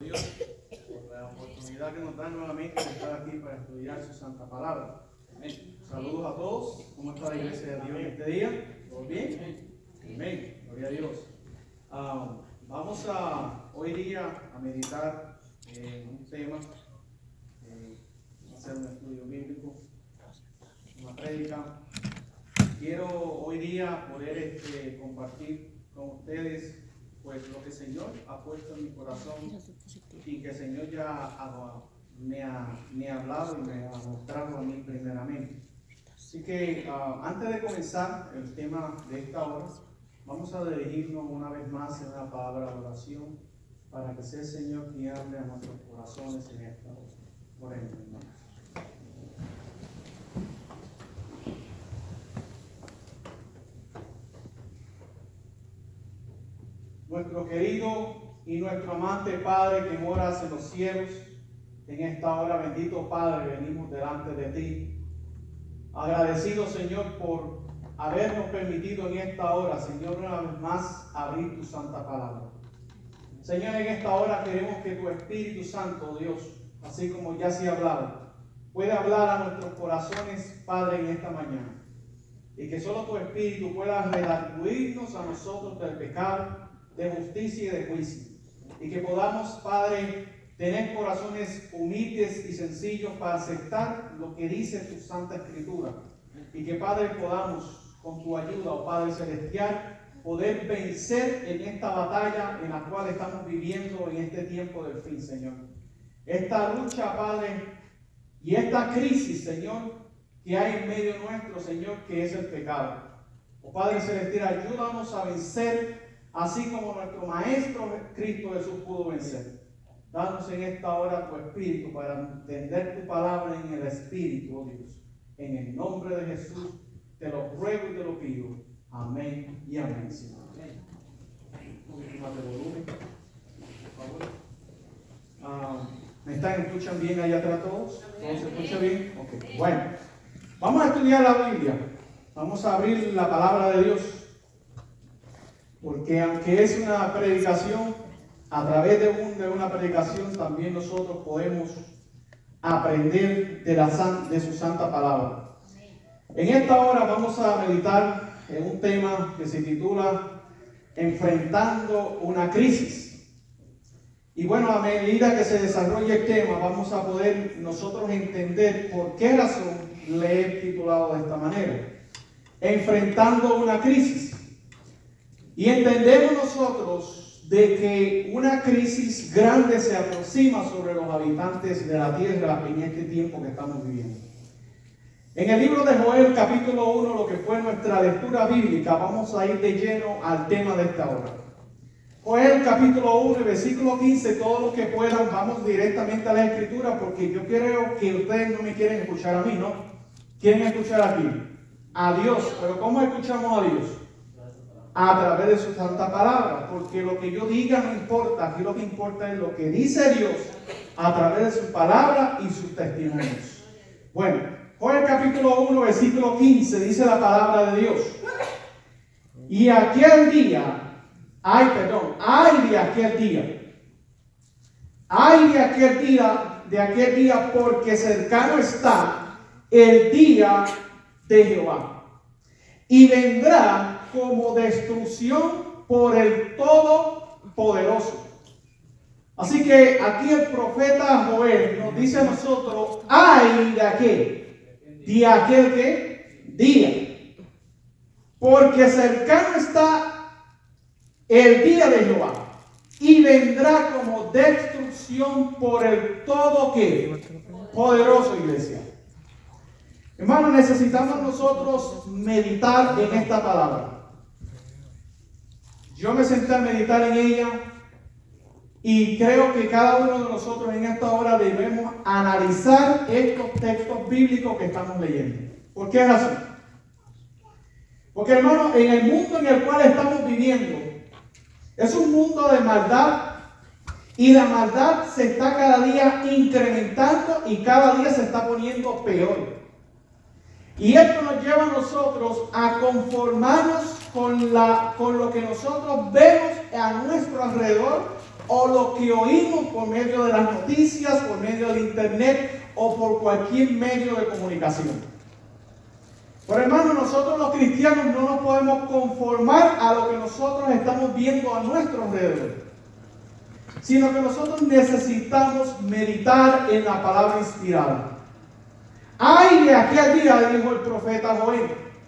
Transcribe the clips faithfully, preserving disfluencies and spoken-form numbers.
Dios por la oportunidad que nos da nuevamente de estar aquí para estudiar su santa palabra. Amén. Saludos a todos. ¿Cómo está la iglesia de Dios en este día? ¿Todo bien? Amén. Gloria a Dios. Um, vamos a hoy día a meditar en un tema, eh, hacer un estudio bíblico, una prédica. Quiero hoy día poder este, compartir con ustedes pues lo que el Señor ha puesto en mi corazón y que el Señor ya ha, me, ha, me ha hablado y me ha mostrado a mí primeramente. Así que uh, antes de comenzar el tema de esta hora, vamos a dirigirnos una vez más en una palabra de oración para que sea el Señor quien hable a nuestros corazones en esta hora. Oremos, hermanos. Nuestro querido y nuestro amante Padre que moras en los cielos, en esta hora, bendito Padre, venimos delante de ti. Agradecido, Señor, por habernos permitido en esta hora, Señor, una vez más abrir tu santa palabra. Señor, en esta hora queremos que tu Espíritu Santo, Dios, así como ya se ha hablado, pueda hablar a nuestros corazones, Padre, en esta mañana. Y que solo tu Espíritu pueda redarguirnos a nosotros del pecado, de justicia y de juicio, y que podamos, Padre, tener corazones humildes y sencillos para aceptar lo que dice tu Santa Escritura, y que, Padre, podamos, con tu ayuda, oh Padre Celestial, poder vencer en esta batalla en la cual estamos viviendo en este tiempo del fin, Señor. Esta lucha, Padre, y esta crisis, Señor, que hay en medio nuestro, Señor, que es el pecado. Oh Padre Celestial, ayúdanos a vencer así como nuestro Maestro Cristo Jesús pudo vencer. Danos en esta hora tu Espíritu para entender tu palabra en el Espíritu, oh Dios. En el nombre de Jesús te lo ruego y te lo pido. Amén y amén, Señor. Un poquito más de volumen, por favor. Ah, ¿Me están, escuchan bien allá atrás todos? ¿Todos se escucha bien? Ok. Bueno, vamos a estudiar la Biblia. Vamos a abrir la palabra de Dios. Porque aunque es una predicación, a través de, un, de una predicación también nosotros podemos aprender de, la, de su santa palabra. En esta hora vamos a meditar en un tema que se titula Enfrentando una crisis. Y bueno, a medida que se desarrolle el tema, vamos a poder nosotros entender por qué razón le he titulado de esta manera. Enfrentando una crisis. Y entendemos nosotros de que una crisis grande se aproxima sobre los habitantes de la tierra en este tiempo que estamos viviendo. En el libro de Joel, capítulo uno, lo que fue nuestra lectura bíblica, vamos a ir de lleno al tema de esta hora. Joel, capítulo uno, versículo quince, todos los que puedan, vamos directamente a la escritura, porque yo creo que ustedes no me quieren escuchar a mí, ¿no? ¿Quieren escuchar aquí? A Dios. ¿Pero cómo escuchamos a Dios? A través de su santa palabra, porque lo que yo diga no importa, aquí lo que importa es lo que dice Dios a través de su palabra y sus testimonios. Bueno, Joel capítulo uno, versículo quince, dice la palabra de Dios. Y aquel día, ay, perdón, ay de aquel día, ay de aquel día, de aquel día, porque cercano está el día de Jehová, y vendrá como destrucción por el Todopoderoso. Así que aquí el profeta Joel nos dice a nosotros, ay de aquel, de aquel que día, porque cercano está el día de Jehová, y vendrá como destrucción por el todo que poderoso, iglesia. Hermanos, necesitamos nosotros meditar en esta palabra. Yo me senté a meditar en ella y creo que cada uno de nosotros en esta hora debemos analizar estos textos bíblicos que estamos leyendo. ¿Por qué razón? Porque, hermanos, en el mundo en el cual estamos viviendo es un mundo de maldad, y la maldad se está cada día incrementando y cada día se está poniendo peor. Y esto nos lleva a nosotros a conformarnos con, la, con lo que nosotros vemos a nuestro alrededor o lo que oímos por medio de las noticias, por medio del internet o por cualquier medio de comunicación. Pero hermanos, nosotros los cristianos no nos podemos conformar a lo que nosotros estamos viendo a nuestro alrededor, sino que nosotros necesitamos meditar en la palabra inspirada. Ay de aquel día, dijo el profeta Joel.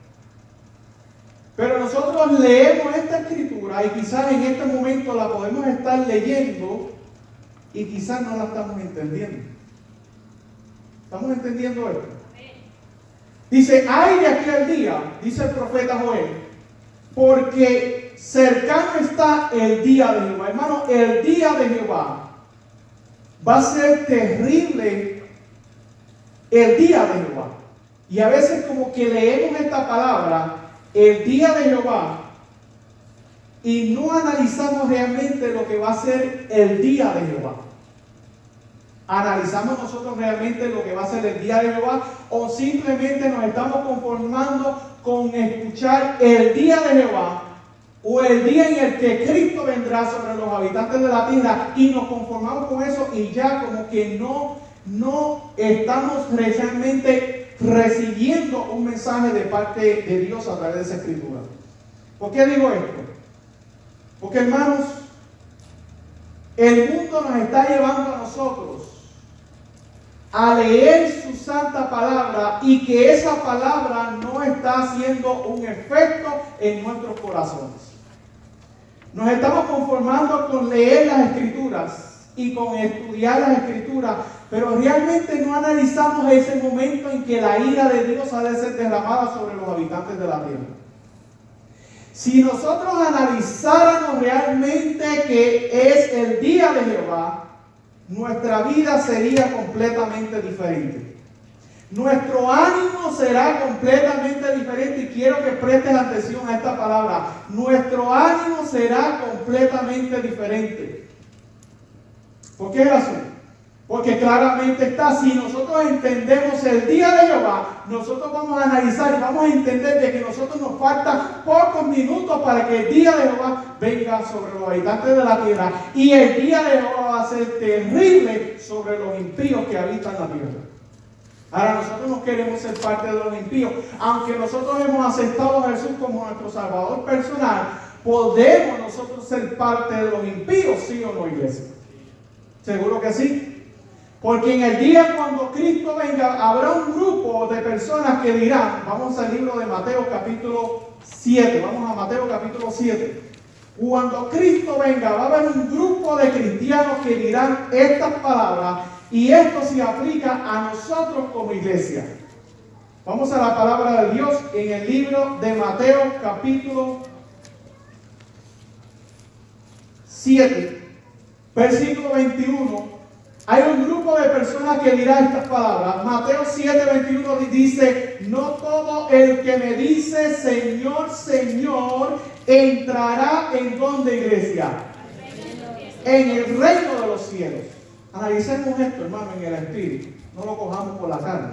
Pero nosotros leemos esta escritura y quizás en este momento la podemos estar leyendo y quizás no la estamos entendiendo. ¿Estamos entendiendo esto? Dice, ay de aquel día, dice el profeta Joel, porque cercano está el día de Jehová. Hermano, el día de Jehová va a ser terrible, el día de Jehová. Y a veces como que leemos esta palabra, el día de Jehová, y no analizamos realmente lo que va a ser el día de Jehová. ¿Analizamos nosotros realmente lo que va a ser el día de Jehová? ¿O simplemente nos estamos conformando con escuchar el día de Jehová o el día en el que Cristo vendrá sobre los habitantes de la tierra y nos conformamos con eso y ya como que no, no estamos realmente recibiendo un mensaje de parte de Dios a través de esa escritura? ¿Por qué digo esto? Porque hermanos, el mundo nos está llevando a nosotros a leer su santa palabra y que esa palabra no está haciendo un efecto en nuestros corazones. Nos estamos conformando con leer las escrituras y con estudiar las escrituras, pero realmente no analizamos ese momento en que la ira de Dios ha de ser derramada sobre los habitantes de la tierra. Si nosotros analizáramos realmente que es el día de Jehová, nuestra vida sería completamente diferente. Nuestro ánimo será completamente diferente y quiero que prestes atención a esta palabra. Nuestro ánimo será completamente diferente. ¿Por qué razón? Porque claramente está, si nosotros entendemos el día de Jehová, nosotros vamos a analizar y vamos a entender de que nosotros nos faltan pocos minutos para que el día de Jehová venga sobre los habitantes de la tierra. Y el día de Jehová va a ser terrible sobre los impíos que habitan la tierra. Ahora nosotros no queremos ser parte de los impíos. Aunque nosotros hemos aceptado a Jesús como nuestro Salvador personal, ¿podemos nosotros ser parte de los impíos? ¿Sí o no, iglesia? ¿Seguro que sí? Porque en el día cuando Cristo venga, habrá un grupo de personas que dirán, vamos al libro de Mateo capítulo siete, vamos a Mateo capítulo siete. Cuando Cristo venga, va a haber un grupo de cristianos que dirán estas palabras y esto se aplica a nosotros como iglesia. Vamos a la palabra de Dios en el libro de Mateo capítulo siete, versículo veintiuno. Hay un grupo de personas que dirá estas palabras. Mateo siete, veintiuno dice, no todo el que me dice Señor, Señor, entrará en ¿dónde, iglesia? En el reino de los cielos. Analicemos esto, hermano, en el espíritu. No lo cojamos por la carne.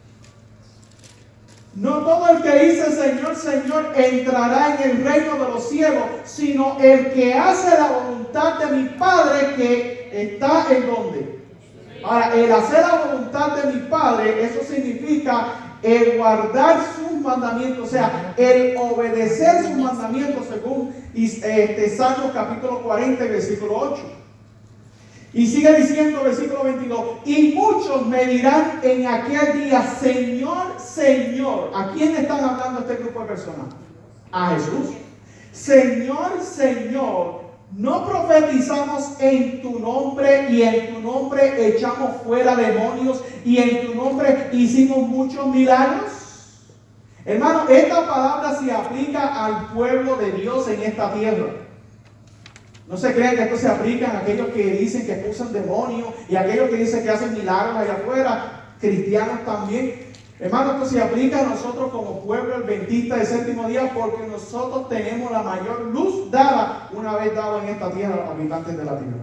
No todo el que dice Señor, Señor, entrará en el reino de los cielos, sino el que hace la voluntad de mi Padre que está en ¿dónde? Ahora, el hacer la voluntad de mi Padre, eso significa el guardar sus mandamientos, o sea, el obedecer sus mandamientos según este, Salmos capítulo cuarenta, versículo ocho. Y sigue diciendo, versículo veintidós, y muchos me dirán en aquel día, Señor, Señor. ¿A quién están hablando este grupo de personas? A Jesús. Señor, Señor, ¿no profetizamos en tu nombre y en tu nombre echamos fuera demonios y en tu nombre hicimos muchos milagros? Hermano, esta palabra se aplica al pueblo de Dios en esta tierra. No se crean que esto se aplica a aquellos que dicen que expulsan demonios y a aquellos que dicen que hacen milagros allá afuera, cristianos también. Hermano, esto se aplica a nosotros como pueblo adventista del séptimo día porque nosotros tenemos la mayor luz dada una vez dado en esta tierra a los habitantes de la tierra.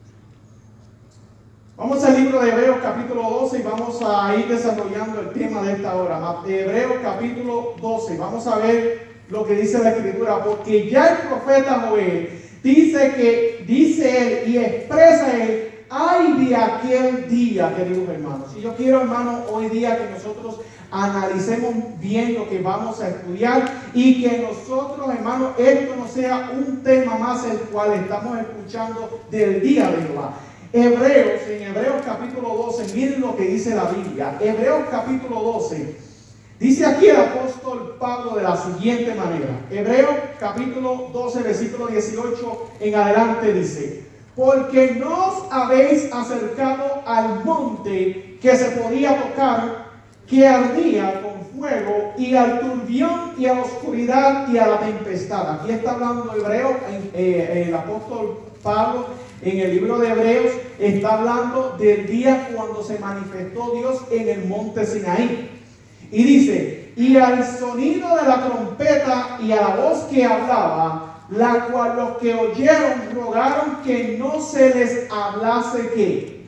Vamos al libro de Hebreos capítulo doce y vamos a ir desarrollando el tema de esta hora. Hebreos capítulo doce, vamos a ver lo que dice la escritura, porque ya el profeta Joel dice que, dice él y expresa él, ay de aquel día, queridos hermanos. Y yo quiero, hermanos, hoy día que nosotros analicemos bien lo que vamos a estudiar y que nosotros, hermanos, esto no sea un tema más el cual estamos escuchando del día de Jehová. Hebreos, en Hebreos capítulo doce, miren lo que dice la Biblia. Hebreos capítulo doce, dice aquí el apóstol Pablo de la siguiente manera. Hebreos capítulo doce, versículo dieciocho en adelante dice: porque no os habéis acercado al monte que se podía tocar, que ardía con fuego, y al turbión, y a la oscuridad, y a la tempestad. Aquí está hablando Hebreo, eh, el apóstol Pablo en el libro de Hebreos está hablando del día cuando se manifestó Dios en el monte Sinaí. Y dice: y al sonido de la trompeta y a la voz que hablaba, la cual los que oyeron rogaron que no se les hablase ¿qué?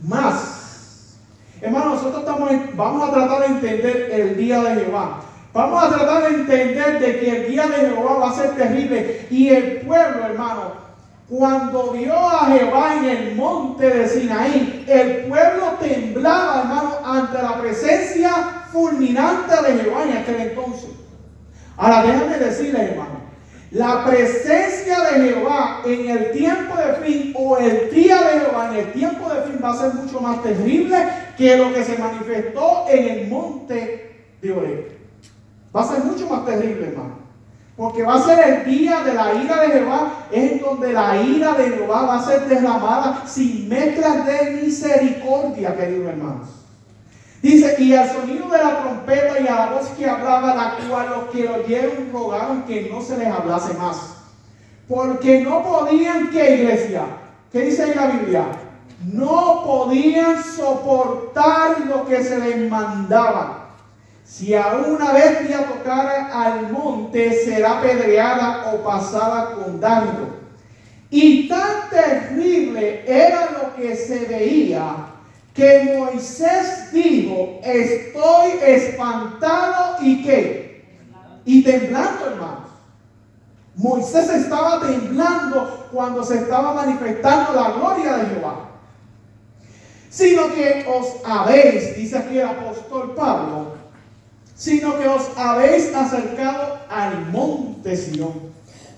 Más. Hermano, nosotros estamos en, vamos a tratar de entender el día de Jehová. Vamos a tratar de entender de que el día de Jehová va a ser terrible. Y el pueblo, hermano, cuando vio a Jehová en el monte de Sinaí, el pueblo temblaba, hermano, ante la presencia fulminante de Jehová en aquel entonces. Ahora déjame decirles, hermano, la presencia de Jehová en el tiempo de fin, o el día de Jehová en el tiempo de fin, va a ser mucho más terrible que lo que se manifestó en el monte de Oreb. Va a ser mucho más terrible, hermano. Porque va a ser el día de la ira de Jehová, es en donde la ira de Jehová va a ser derramada sin mezclas de misericordia, queridos hermanos. Dice: y al sonido de la trompeta y a la voz que hablaba, la cual los que oyeron rogaron que no se les hablase más. Porque no podían, ¿qué, iglesia? ¿Qué dice en la Biblia? No podían soportar lo que se les mandaba. Si a una bestia tocara al monte, será apedreada o pasada con dardo. Y tan terrible era lo que se veía, que Moisés dijo: estoy espantado y qué, y temblando, hermanos. Moisés estaba temblando cuando se estaba manifestando la gloria de Jehová. Sino que os habéis, dice aquí el apóstol Pablo, sino que os habéis acercado al monte Sión,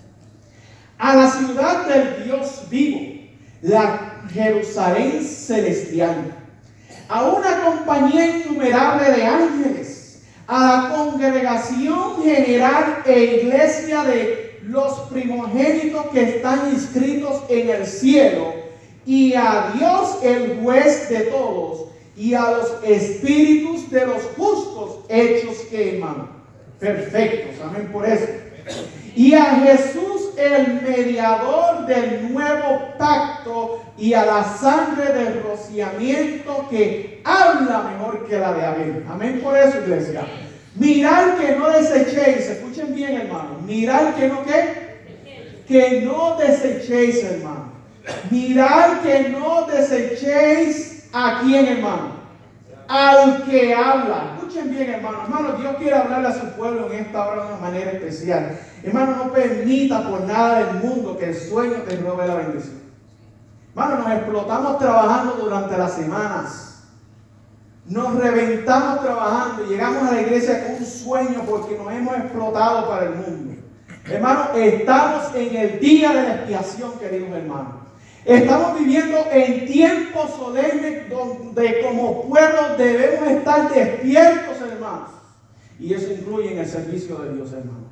a la ciudad del Dios vivo, la Jerusalén celestial, a una compañía innumerable de ángeles, a la congregación general e iglesia de los primogénitos que están inscritos en el cielo, y a Dios el juez de todos, y a los espíritus de los justos hechos que, hermano, perfectos, amén por eso, y a Jesús el mediador del nuevo pacto, y a la sangre del rociamiento que habla mejor que la de Abel, amén por eso, iglesia. Mirad que no desechéis, escuchen bien, hermano, mirad que no qué, que no desechéis, hermano, mirad que no desechéis. ¿A quién, hermano? Al que habla. Escuchen bien, hermano. Hermano, Dios quiere hablarle a su pueblo en esta hora de una manera especial. Hermano, no permita por nada del mundo que el sueño te robe la bendición. Hermano, nos explotamos trabajando durante las semanas. Nos reventamos trabajando y llegamos a la iglesia con un sueño porque nos hemos explotado para el mundo. Hermano, estamos en el día de la expiación, queridos hermanos. Estamos viviendo en tiempos solemnes donde como pueblo debemos estar despiertos, hermanos. Y eso incluye en el servicio de Dios, hermano.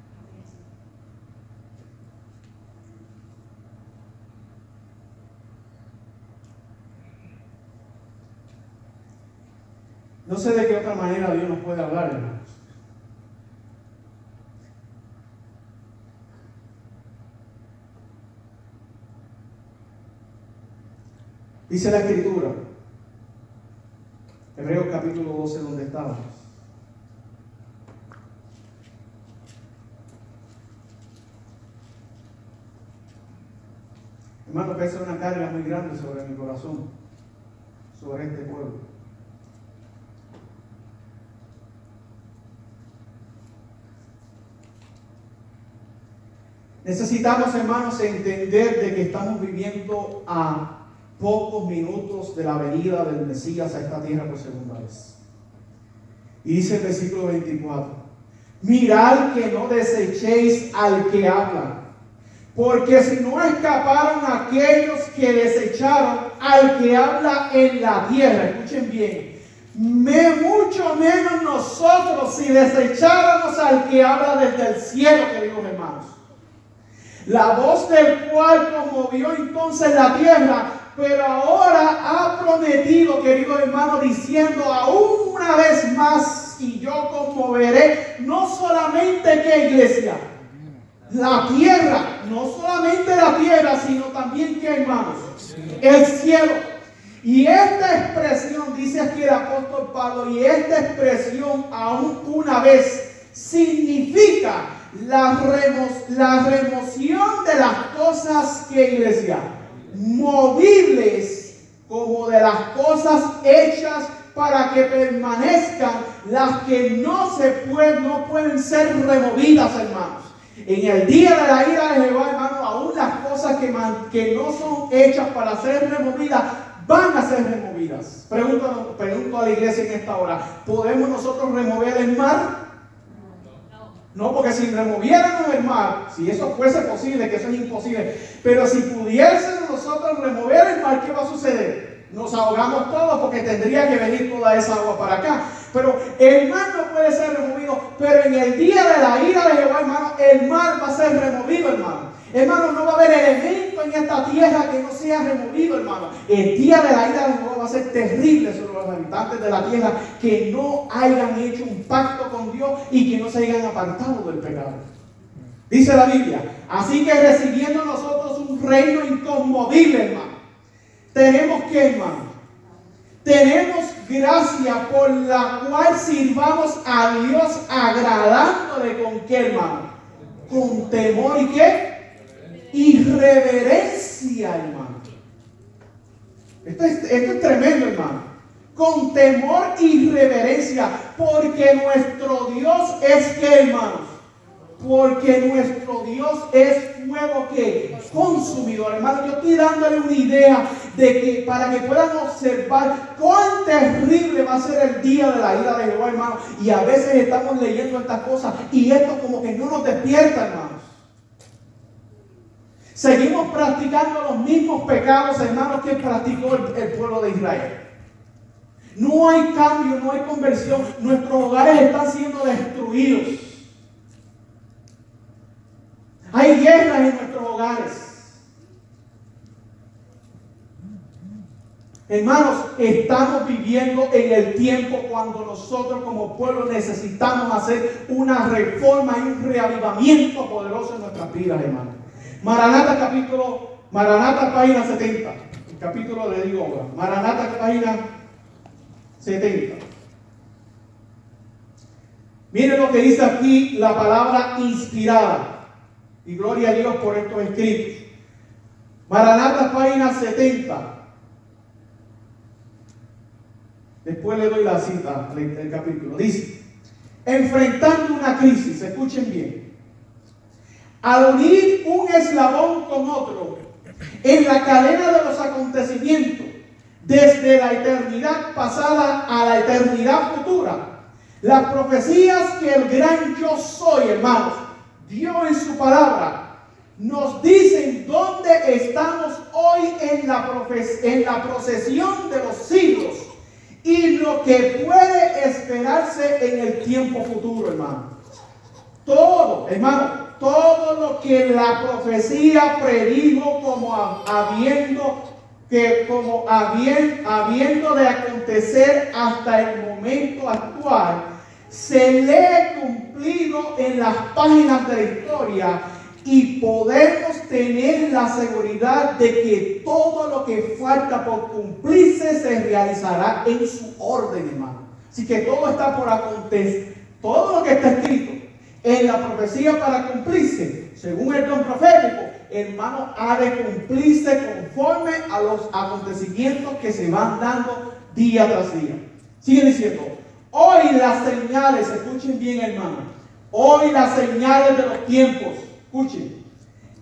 No sé de qué otra manera Dios nos puede hablar, hermanos. Dice la Escritura, Hebreos capítulo doce, donde estábamos. Hermano, pesa una carga muy grande sobre mi corazón, sobre este pueblo. Necesitamos, hermanos, entender de que estamos viviendo a pocos minutos de la venida del Mesías a esta tierra por segunda vez. Y dice el versículo veinticuatro: mirad que no desechéis al que habla, porque si no escaparon aquellos que desecharon al que habla en la tierra, escuchen bien, me, mucho menos nosotros si desecháramos al que habla desde el cielo, queridos hermanos. La voz del cual conmovió entonces la tierra, pero ahora ha prometido, queridos hermanos, diciendo aún una vez más, y yo conmoveré no solamente que iglesia, la tierra, no solamente la tierra, sino también que, hermanos, el cielo. Y esta expresión, dice aquí el apóstol Pablo, y esta expresión aún una vez significa la, remo la remoción de las cosas que, iglesia, movibles, como de las cosas hechas para que permanezcan, las que no se pueden, no pueden ser removidas, hermanos. En el día de la ira de Jehová, hermanos, aún las cosas que, man, que no son hechas para ser removidas, van a ser removidas. Pregunto, pregunto a la iglesia en esta hora: ¿podemos nosotros remover el mar? No, porque si removiéramos el mar, si eso fuese posible, que eso es imposible, pero si pudiésemos nosotros remover el mar, ¿qué va a suceder? Nos ahogamos todos porque tendría que venir toda esa agua para acá. Pero el mar no puede ser removido, pero en el día de la ira de Jehová, hermano, el mar va a ser removido, hermano. Hermano, no va a haber elemento en esta tierra que no sea removido, hermano. El día de la ira de Jehová va a ser terrible sobre los habitantes de la tierra que no hayan hecho un pacto con Dios y que no se hayan apartado del pecado. Dice la Biblia: así que recibiendo nosotros un reino inconmovible, hermano, tenemos que, hermano, tenemos gracia por la cual sirvamos a Dios agradándole con qué, hermano, con temor y qué, y reverencia, hermano. Esto es, esto es tremendo, hermano. Con temor y reverencia, porque nuestro Dios es que, hermanos, porque nuestro Dios es fuego que consumidor, hermano. Yo estoy dándole una idea de que para que puedan observar cuán terrible va a ser el día de la ira de Jehová, hermano. Y a veces estamos leyendo estas cosas y esto como que no nos despierta, hermanos. Seguimos practicando los mismos pecados, hermanos, que practicó el, el pueblo de Israel. No hay cambio, no hay conversión. Nuestros hogares están siendo destruidos. Hay guerras en nuestros hogares. Hermanos, estamos viviendo en el tiempo cuando nosotros como pueblo necesitamos hacer una reforma y un reavivamiento poderoso en nuestras vidas, hermanos. Maranata capítulo, Maranata página setenta. El capítulo le digo ahora. Maranata página setenta. Miren lo que dice aquí la palabra inspirada. Y gloria a Dios por estos escritos. Maranata página setenta. Después le doy la cita del capítulo. Dice: enfrentando una crisis, escuchen bien, al unir un eslabón con otro en la cadena de los acontecimientos, desde la eternidad pasada a la eternidad futura, las profecías que el gran yo soy, hermanos, dio en su palabra, nos dicen dónde estamos hoy en la, en la procesión de los siglos y lo que puede esperarse en el tiempo futuro, hermano. Todo, hermano, todo lo que la profecía predijo como habiendo que como habiendo, habiendo de acontecer hasta el momento actual, se lee cumplido en las páginas de la historia y podemos tener la seguridad de que todo lo que falta por cumplirse se realizará en su orden, hermano. Así que todo está por acontecer, todo lo que está escrito en la profecía para cumplirse, según el don profético, hermano, ha de cumplirse conforme a los acontecimientos que se van dando día tras día. Sigue diciendo: hoy las señales, escuchen bien, hermano, hoy las señales de los tiempos, escuchen,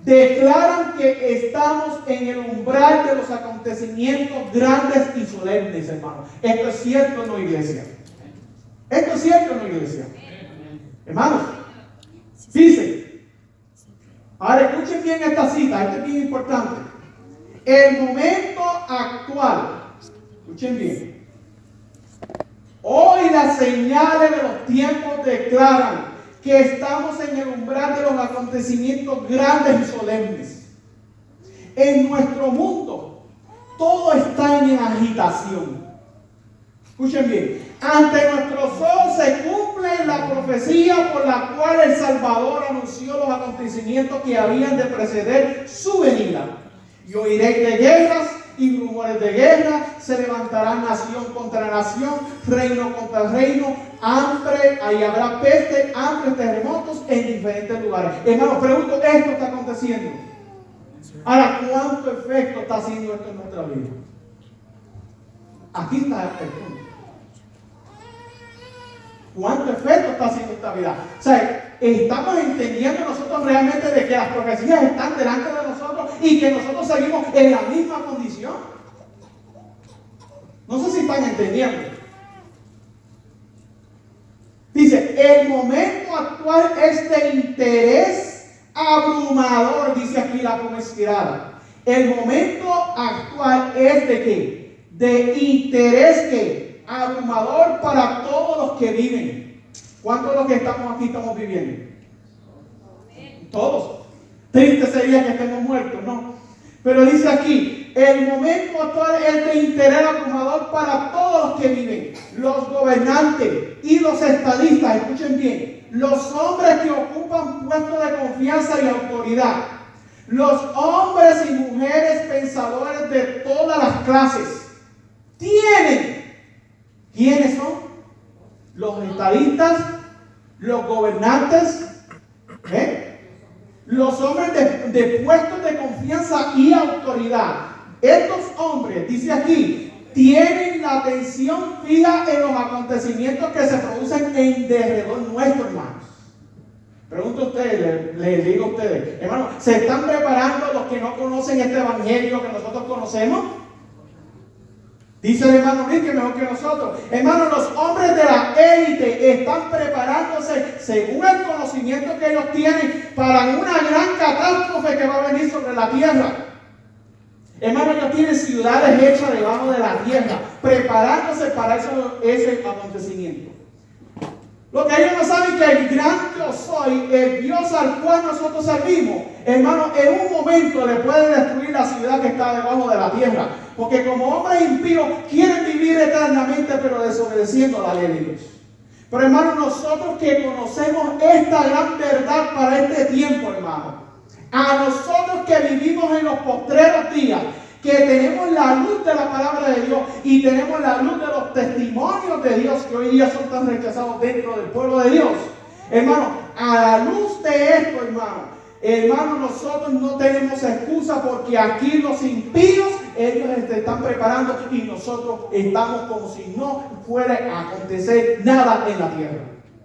declaran que estamos en el umbral de los acontecimientos grandes y solemnes, hermanos. Esto es cierto, ¿no, iglesia? Esto es cierto, ¿no, iglesia? Hermanos, dice, ahora escuchen bien esta cita, esto es bien importante. El momento actual, escuchen bien, hoy las señales de los tiempos declaran que estamos en el umbral de los acontecimientos grandes y solemnes. En nuestro mundo, todo está en agitación. Escuchen bien, ante nuestros ojos se cumple la profecía por la cual el Salvador anunció los acontecimientos que habían de preceder su venida. Y oiréis de guerras y rumores de guerra, se levantará nación contra nación, reino contra reino, hambre, ahí habrá peste, hambre, terremotos en diferentes lugares. Hermanos, pregunto, ¿esto está aconteciendo? Ahora, ¿cuánto efecto está haciendo esto en nuestra vida? Aquí está el punto. ¿Cuánto efecto está haciendo esta vida? O sea, estamos entendiendo nosotros realmente de que las profecías están delante de nosotros y que nosotros seguimos en la misma condición. No sé si están entendiendo. Dice, el momento actual es de interés abrumador, dice aquí la promesa inspirada. El momento actual es de qué? De interés que abrumador para todos los que viven. ¿Cuántos de los que estamos aquí estamos viviendo? Todos. Triste sería que estemos muertos, ¿no? Pero dice aquí, el momento actual es de interés abrumador para todos los que viven. Los gobernantes y los estadistas, escuchen bien, los hombres que ocupan puestos de confianza y autoridad, los hombres y mujeres pensadores de todas las clases, tienen. ¿Quiénes son? Los estadistas, los gobernantes, ¿eh? Los hombres de, de puestos de confianza y autoridad. Estos hombres, dice aquí, tienen la atención fija en los acontecimientos que se producen en derredor nuestro, hermanos. Pregunto a ustedes, les le digo a ustedes, hermanos, ¿se están preparando los que no conocen este evangelio que nosotros conocemos? Dice el hermano Rick que mejor que nosotros. Hermanos, los hombres de la élite están preparándose según el conocimiento que ellos tienen para una gran catástrofe que va a venir sobre la tierra. Hermanos, ellos tienen ciudades hechas debajo de la tierra, preparándose para eso, ese acontecimiento. Lo que ellos no saben que el gran yo soy, el Dios al cual nosotros servimos, hermanos, en un momento le puede destruir la ciudad que está debajo de la tierra. Porque como hombres impíos quieren vivir eternamente, pero desobedeciendo la ley de Dios. Pero hermanos, nosotros que conocemos esta gran verdad para este tiempo, hermanos, a nosotros que vivimos en los postreros días, que tenemos la luz de la palabra de Dios y tenemos la luz de los testimonios de Dios que hoy día son tan rechazados dentro del pueblo de Dios. Hermano, a la luz de esto, hermano, hermano, nosotros no tenemos excusa porque aquí los impíos, ellos se están preparando y nosotros estamos como si no fuera a acontecer nada en la tierra.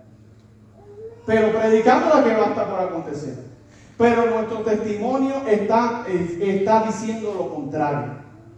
Pero predicamos lo que va a estar por acontecer. Pero nuestro testimonio está, está diciendo lo contrario.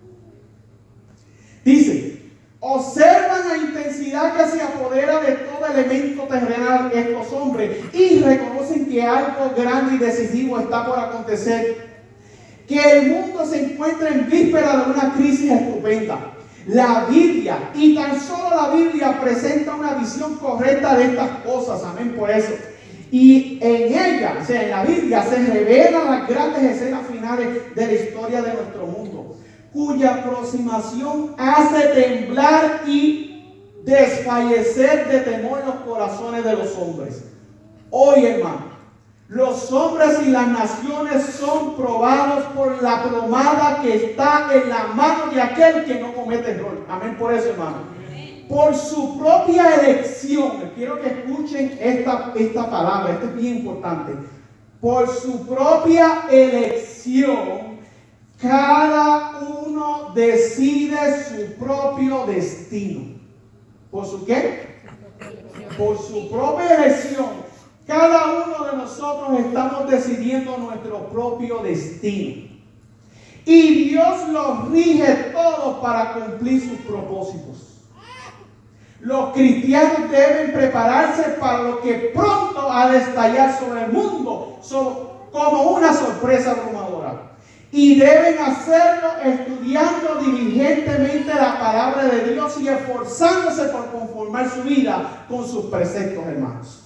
Dice, observan la intensidad que se apodera de todo elemento terrenal estos hombres y reconocen que algo grande y decisivo está por acontecer. Que el mundo se encuentra en víspera de una crisis estupenda. La Biblia, y tan solo la Biblia, presenta una visión correcta de estas cosas. Amén por eso. Y en ella, o sea, en la Biblia, se revelan las grandes escenas finales de la historia de nuestro mundo, cuya aproximación hace temblar y desfallecer de temor los corazones de los hombres. Hoy, hermano, los hombres y las naciones son probados por la plomada que está en la mano de aquel que no comete error. Amén por eso, hermano. Por su propia elección, quiero que escuchen esta, esta palabra, esto es bien importante. Por su propia elección, cada uno decide su propio destino. ¿Por su qué? Por su propia elección, Cada uno de nosotros estamos decidiendo nuestro propio destino. Y Dios los rige todos para cumplir sus propósitos. Los cristianos deben prepararse para lo que pronto ha de estallar sobre el mundo, como una sorpresa abrumadora. Y deben hacerlo estudiando diligentemente la palabra de Dios y esforzándose por conformar su vida con sus preceptos, hermanos.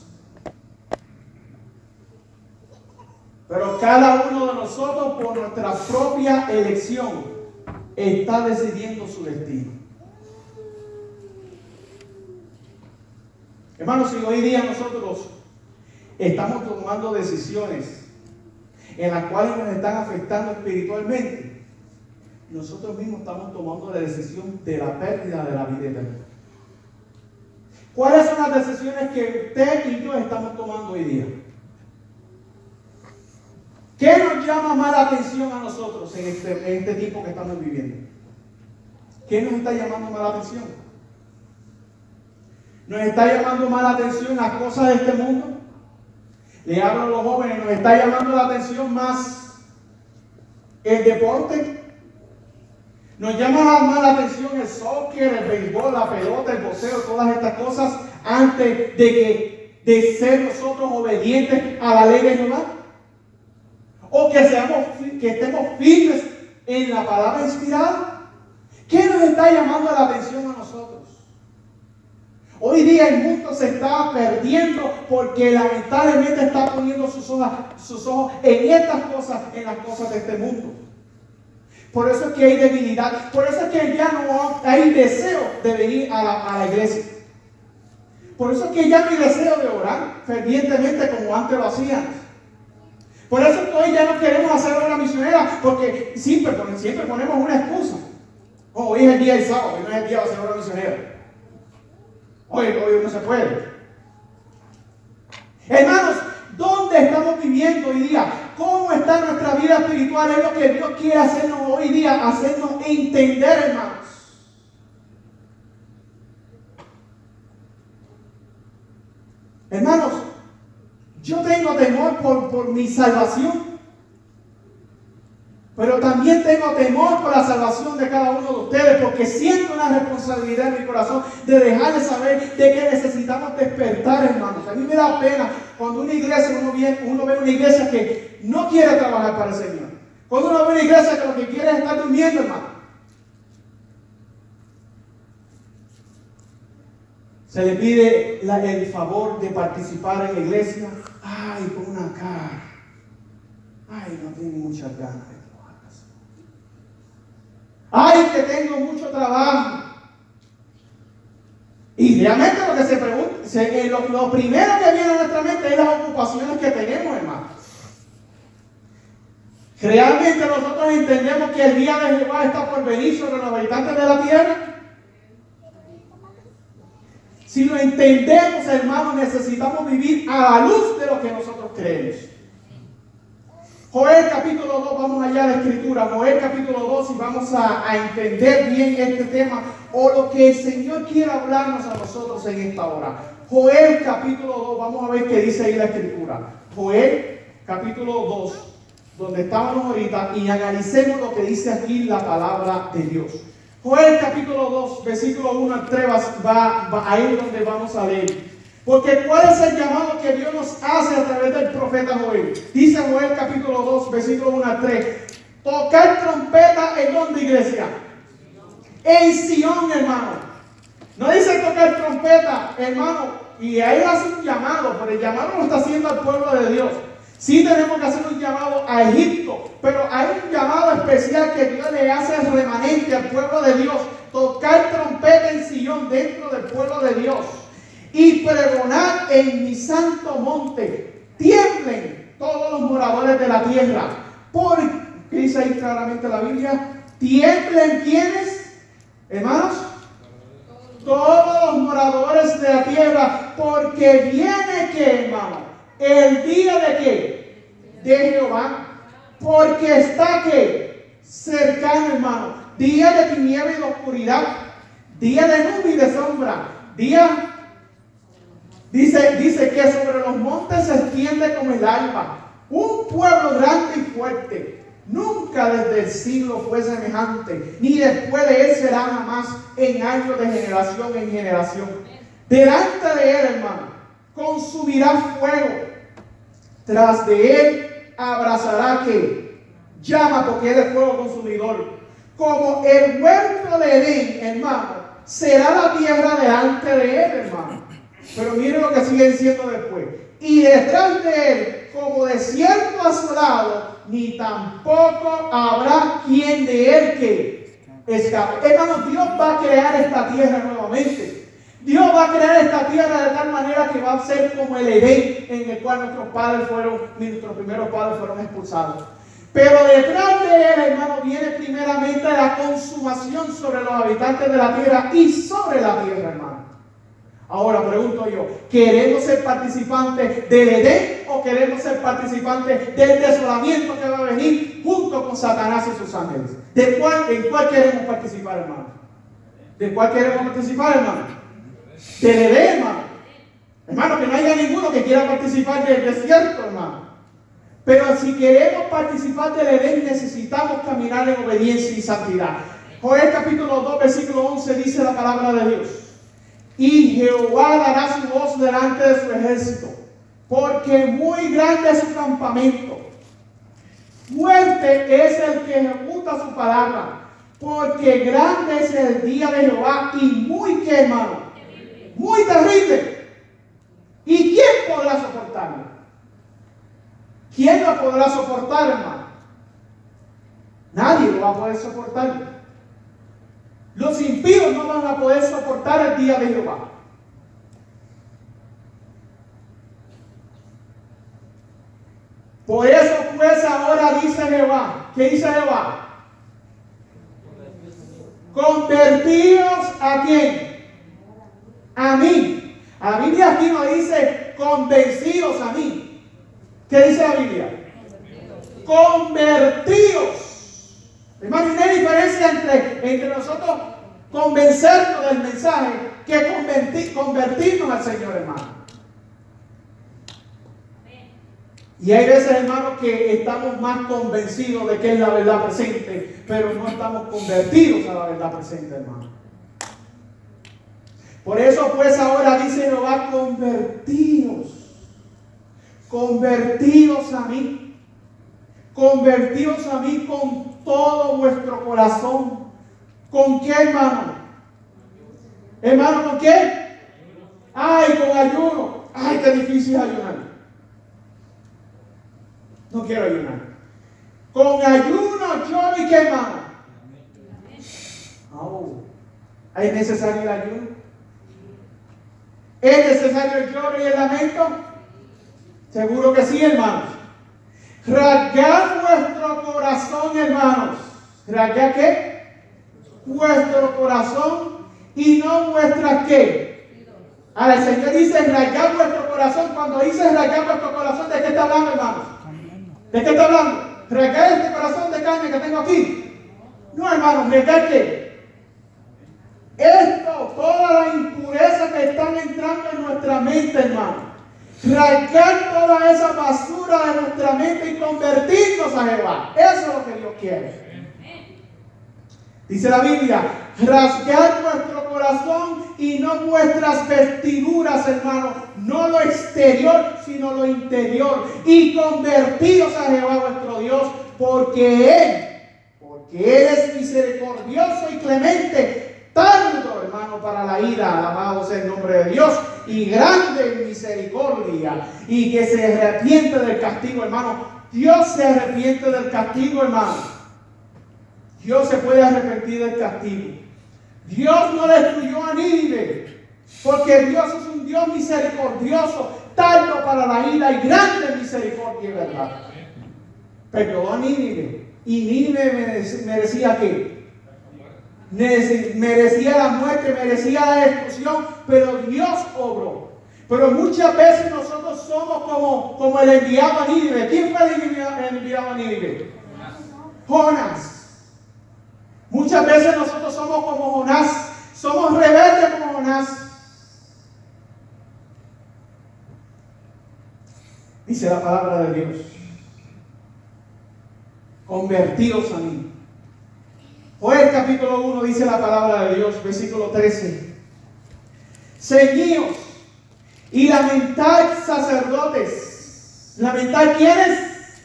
Pero cada uno de nosotros, por nuestra propia elección, está decidiendo su destino. Hermanos, si hoy día nosotros estamos tomando decisiones en las cuales nos están afectando espiritualmente, nosotros mismos estamos tomando la decisión de la pérdida de la vida eterna. ¿Cuáles son las decisiones que usted y yo estamos tomando hoy día? ¿Qué nos llama más la atención a nosotros en este, en este tiempo que estamos viviendo? ¿Qué nos está llamando más la atención? ¿Nos está llamando más la atención las cosas de este mundo? Le hablo a los jóvenes, ¿nos está llamando la atención más el deporte? ¿Nos llama más la atención el soccer, el béisbol, la pelota, el boxeo, todas estas cosas antes de, que, de ser nosotros obedientes a la ley de Jehová? ¿O que, seamos, que estemos firmes en la palabra inspirada? ¿Qué nos está llamando la atención a nosotros? Hoy día el mundo se está perdiendo porque lamentablemente está poniendo sus ojos, sus ojos en estas cosas, en las cosas de este mundo. Por eso es que hay debilidad, por eso es que ya no hay deseo de venir a la, a la iglesia. Por eso es que ya no hay deseo de orar fervientemente como antes lo hacían. Por eso es que hoy ya no queremos hacer obra misionera, porque siempre, siempre ponemos una excusa. Oh, hoy es el día del sábado, hoy no es el día de hacer obra misionera. Hoy, hoy no se puede. Hermanos, ¿dónde estamos viviendo hoy día? ¿Cómo está nuestra vida espiritual? Es lo que Dios quiere hacernos hoy día, hacernos entender, hermanos. Hermanos, yo tengo temor por, por mi salvación, pero también tengo temor por la salvación de cada uno de ustedes, porque siento una responsabilidad en mi corazón de dejarles saber de que necesitamos despertar, hermanos. A mí me da pena cuando una iglesia, uno, viene, uno ve una iglesia que no quiere trabajar para el Señor. Cuando uno ve una iglesia que lo que quiere es estar durmiendo, hermano. Se le pide la, el favor de participar en la iglesia. Ay, con una cara. Ay, no tiene muchas ganas. Ay, que tengo mucho trabajo. Y realmente lo que se pregunta, se, eh, lo, lo primero que viene a nuestra mente es las ocupaciones que tenemos, hermano. Realmente nosotros entendemos que el día de Jehová está por venir sobre los habitantes de la tierra. Si lo entendemos, hermanos, necesitamos vivir a la luz de lo que nosotros creemos. Joel capítulo dos, vamos allá a la escritura, Joel capítulo dos, y vamos a, a entender bien este tema o lo que el Señor quiere hablarnos a nosotros en esta hora. Joel capítulo dos, vamos a ver qué dice ahí la escritura. Joel capítulo dos, donde estábamos ahorita, y analicemos lo que dice aquí la palabra de Dios. Joel capítulo dos, versículo uno al tres, va, va ahí donde vamos a leer. Porque ¿cuál es el llamado que Dios nos hace a través del profeta Joel? Dice Joel capítulo dos, versículo uno al tres. Tocar trompeta en donde, iglesia. En Sion, hermano. No dice tocar trompeta, hermano. Y ahí hace un llamado, pero el llamado lo está haciendo al pueblo de Dios. Sí tenemos que hacer un llamado a Egipto, pero hay un llamado especial que Dios le hace al remanente, al pueblo de Dios. Tocar trompeta en Sion, dentro del pueblo de Dios. Y pregonar en mi santo monte. Tiemblen todos los moradores de la tierra. Porque, ¿qué dice ahí claramente la Biblia? Tiemblen, ¿quiénes? Hermanos, todos los moradores de la tierra. Porque viene, ¿qué, hermano? El día de qué? De Jehová. Porque está, ¿qué? Cercano, hermano. Día de tiniebla y de oscuridad. Día de nube y de sombra. Día Dice, dice que sobre los montes se extiende como el alba, un pueblo grande y fuerte. Nunca desde el siglo fue semejante, ni después de él será jamás en años de generación en generación. Delante de él, hermano, consumirá fuego. Tras de él abrazará que llama, porque él es fuego consumidor. Como el huerto de Edén, hermano, será la tierra delante de él, hermano. Pero miren lo que sigue diciendo después. Y detrás de él, como desierto asolado, ni tampoco habrá quien de él que escape. Hermano, Dios va a crear esta tierra nuevamente. Dios va a crear esta tierra de tal manera que va a ser como el Edén en el cual nuestros padres fueron, nuestros primeros padres fueron expulsados. Pero detrás de él, hermano, viene primeramente la consumación sobre los habitantes de la tierra y sobre la tierra, hermano. Ahora pregunto yo, ¿queremos ser participantes del Edén o queremos ser participantes del desolamiento que va a venir junto con Satanás y sus ángeles? ¿De cuál, ¿En cuál queremos participar, hermano? ¿De cuál queremos participar, hermano? Del Edén, hermano. Hermano, que no haya ninguno que quiera participar del desierto, hermano. Pero si queremos participar del Edén, necesitamos caminar en obediencia y santidad. Joel capítulo dos, versículo once dice la palabra de Dios. Y Jehová dará su voz delante de su ejército, porque muy grande es su campamento. Fuerte es el que ejecuta su palabra, porque grande es el día de Jehová y muy ¿qué, hermano? Muy terrible. ¿Y quién podrá soportarlo? ¿Quién lo podrá soportar, hermano? Nadie lo va a poder soportar. Los impíos no van a poder soportar el día de Jehová. Por eso pues ahora dice Jehová. ¿Qué dice Jehová? Convertíos ¿a quién? A mí. La Biblia aquí no dice convencidos a mí. ¿Qué dice la Biblia? Convertíos. Hermano, no hay diferencia entre, entre nosotros convencernos del mensaje que convertir, convertirnos al Señor, hermano. Y hay veces, hermano, que estamos más convencidos de que es la verdad presente, pero no estamos convertidos a la verdad presente, hermano. Por eso, pues, ahora dice Jehová, convertidos, convertidos a mí. Convertíos a mí con todo vuestro corazón. ¿Con qué, hermano? Hermano, ¿con qué? Ay, con ayuno. Ay, qué difícil ayunar. No quiero ayunar. Con ayuno, lloro y qué, hermano. Oh. ¿Es necesario el ayuno? ¿Es necesario el lloro y el lamento? Seguro que sí, hermanos. Rasgad vuestro corazón, hermanos. ¿Rasgad qué? Vuestro corazón y no vuestras qué. Ahora el Señor dice rasgad vuestro corazón. Cuando dice rasgad vuestro corazón, ¿de qué está hablando, hermanos? ¿De qué está hablando? ¿Rasgad este corazón de carne que tengo aquí? No, hermanos, rasgad qué. Esto, toda la impureza que están entrando en nuestra mente, hermanos. Rasgar toda esa basura de nuestra mente y convertirnos a Jehová. Eso es lo que Dios quiere. Dice la Biblia, rasgar vuestro corazón y no vuestras vestiduras, hermanos. No lo exterior, sino lo interior. Y convertidos a Jehová vuestro Dios, porque Él, porque Él es misericordioso y clemente, tardo, hermano, para la ira, alabado sea el nombre de Dios, y grande en misericordia, y que se arrepiente del castigo, hermano. Dios se arrepiente del castigo, hermano. Dios se puede arrepentir del castigo. Dios no destruyó a Nínive, porque Dios es un Dios misericordioso, tardo para la ira y grande en misericordia y verdad. Perdonó a Nínive, y Nínive merecía ¿qué? Merecía la muerte, merecía la destrucción, pero Dios obró. Pero muchas veces nosotros somos como, como el enviado a Nínive. ¿Quién fue el enviado, el enviado a Nínive? Jonás. Muchas veces nosotros somos como Jonás, somos rebeldes como Jonás. Dice la palabra de Dios. Convertidos a mí. Joel capítulo uno dice la palabra de Dios, versículo trece. Ceñíos y lamentad, sacerdotes. ¿Lamentar quiénes?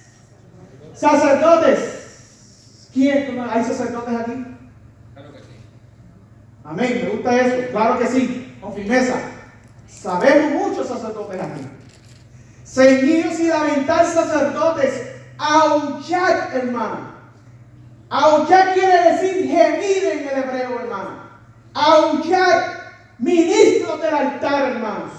Sacerdotes. ¿Quién? ¿Hay sacerdotes aquí? Claro que sí. Amén, me gusta eso. Claro que sí, con firmeza. Sabemos muchos sacerdotes aquí. Ceñidos y lamentar, sacerdotes. Aullad, hermano. Aullad quiere decir gemir en el hebreo, hermano. Aullad, ministros del altar, hermanos.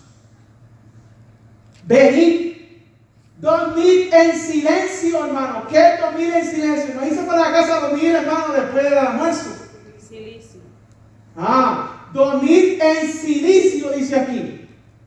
Venid, dormid en silencio, hermano. ¿Qué es dormir en silencio? No hice para la casa dormir, hermano, después del almuerzo. Silicio. Ah, dormid en silicio, dice aquí.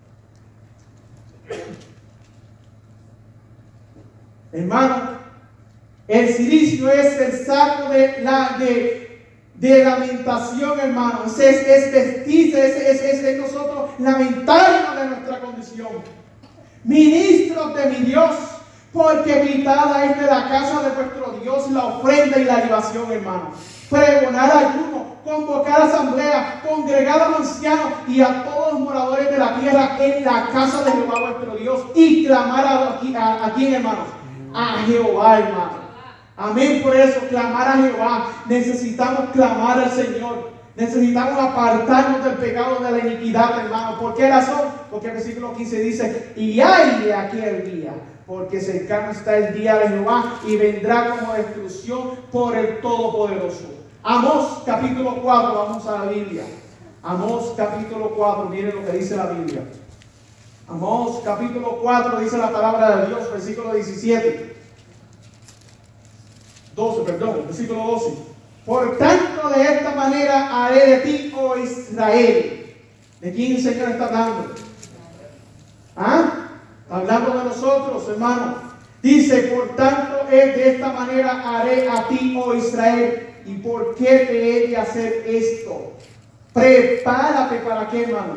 Hermano, el silicio es el saco de, la, de, de lamentación, hermano. Es, es, es vestirse, es, es, es, es nosotros lamentarnos de nuestra condición. Ministros de mi Dios, porque quitada es de la casa de vuestro Dios la ofrenda y la libación, hermano. Pregonar ayuno, convocar asamblea, congregar a los ancianos y a todos los moradores de la tierra en la casa de Jehová vuestro Dios y clamar a, a, a, a quién, hermanos, a Jehová, hermano. Amén. Por eso, clamar a Jehová. Necesitamos clamar al Señor. Necesitamos apartarnos del pecado de la iniquidad, hermano. ¿Por qué razón? Porque el versículo quince dice: y hay de aquel día, porque cercano está el día de Jehová y vendrá como destrucción por el Todopoderoso. Amós capítulo cuatro, vamos a la Biblia. Amós capítulo cuatro, miren lo que dice la Biblia. Amós capítulo cuatro dice la palabra de Dios, versículo diecisiete. doce, perdón, versículo doce. Por tanto, de esta manera haré de ti, oh Israel. ¿De quién el Señor está hablando? ¿Ah? Hablando de nosotros, hermano. Dice, por tanto, es de esta manera haré a ti, oh Israel. ¿Y por qué te he de hacer esto? Prepárate para qué, hermano.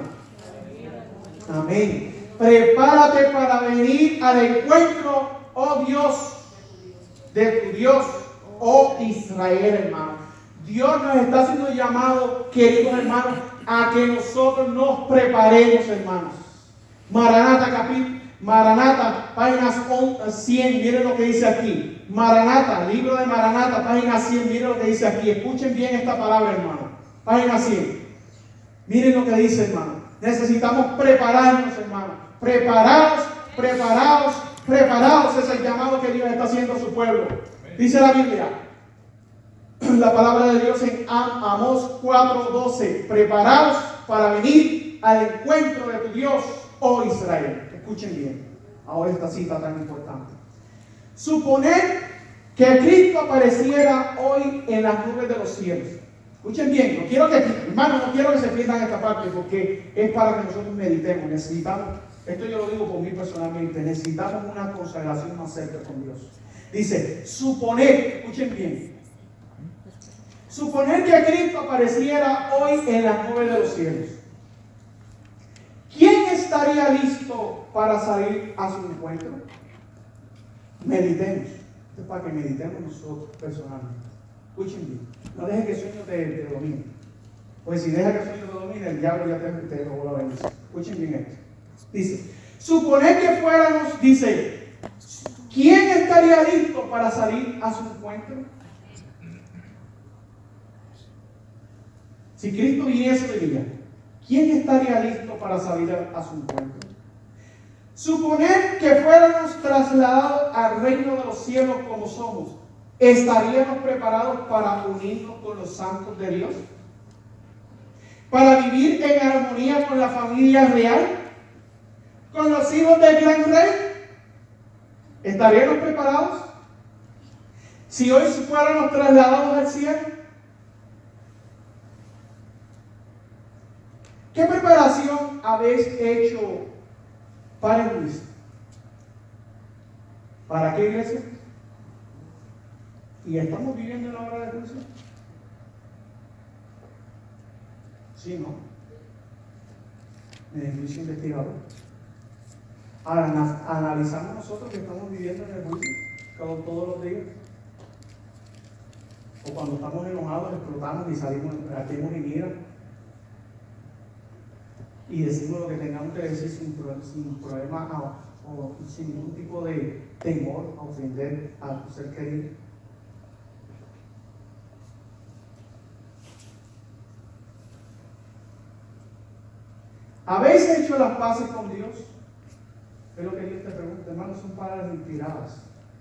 Amén. Prepárate para venir al encuentro, oh Dios, de tu Dios, oh Israel, hermano. Dios nos está haciendo llamado, queridos hermanos, a que nosotros nos preparemos, hermanos. Maranata, capítulo, Maranata, páginas cien, miren lo que dice aquí. Maranata, libro de Maranata, página cien, miren lo que dice aquí. Escuchen bien esta palabra, hermano. Página cien. Miren lo que dice, hermano. Necesitamos prepararnos, hermano. Preparados, preparados, preparados. Es el llamado que Dios está haciendo a su pueblo. Dice la Biblia, la palabra de Dios en Amós cuatro doce. Preparados para venir al encuentro de tu Dios, oh Israel. Escuchen bien, ahora esta cita tan importante. Suponer que Cristo apareciera hoy en las nubes de los cielos. Escuchen bien, no quiero que, hermanos, no quiero que se pierdan esta parte porque es para que nosotros meditemos. Necesitamos, esto yo lo digo por mí personalmente, necesitamos una consagración más cerca con Dios. Dice, suponer, escuchen bien, suponer que Cristo apareciera hoy en las nubes de los cielos. ¿Quién estaría listo para salir a su encuentro? Meditemos. Esto es para que meditemos nosotros personalmente. Escuchen bien. No dejen que el sueño te, te domine. Pues si deja que el sueño te domine, el diablo ya te, te lo va a vencer. Escuchen bien esto. Dice, suponer que fuéramos, dice, ¿quién estaría listo para salir a su encuentro? Si Cristo viniese hoy día, ¿quién estaría listo para salir a, a su encuentro? Suponer que fuéramos trasladados al reino de los cielos como somos, ¿estaríamos preparados para unirnos con los santos de Dios? ¿Para vivir en armonía con la familia real? ¿Con los hijos del gran rey? ¿Estaríamos preparados? Si hoy fuéramos trasladados al cielo. ¿Qué preparación habéis hecho para el juicio? ¿Para qué iglesia? ¿Y estamos viviendo en la hora del juicio? Sí, ¿no? En el juicio investigador. Ahora, analizamos nosotros que estamos viviendo en el juicio todos los días. O cuando estamos enojados, explotamos y salimos, hacemos y miran. Y decimos lo que tengamos que decir sin, sin problema o, o sin ningún tipo de temor a ofender a tu ser querido. ¿Habéis hecho las paces con Dios? Es lo que Dios te pregunta, hermanos, son palabras inspiradas.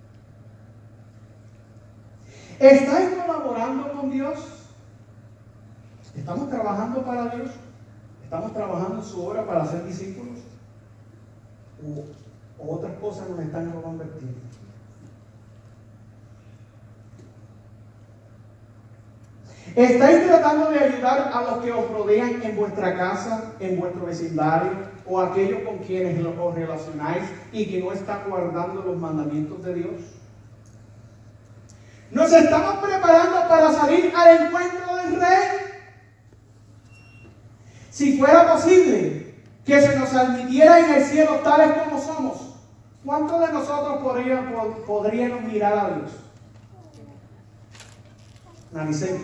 ¿Estáis colaborando con Dios? ¿Estamos trabajando para Dios? ¿Estamos trabajando en su obra para ser discípulos? ¿O, o otras cosas nos están convirtiendo? ¿Estáis tratando de ayudar a los que os rodean en vuestra casa, en vuestro vecindario, o aquellos con quienes os relacionáis y que no están guardando los mandamientos de Dios? ¿Nos estamos preparando para salir al encuentro del Rey? Si fuera posible que se nos admitiera en el cielo tales como somos, ¿cuántos de nosotros podríamos, podríamos mirar a Dios? Analicemos.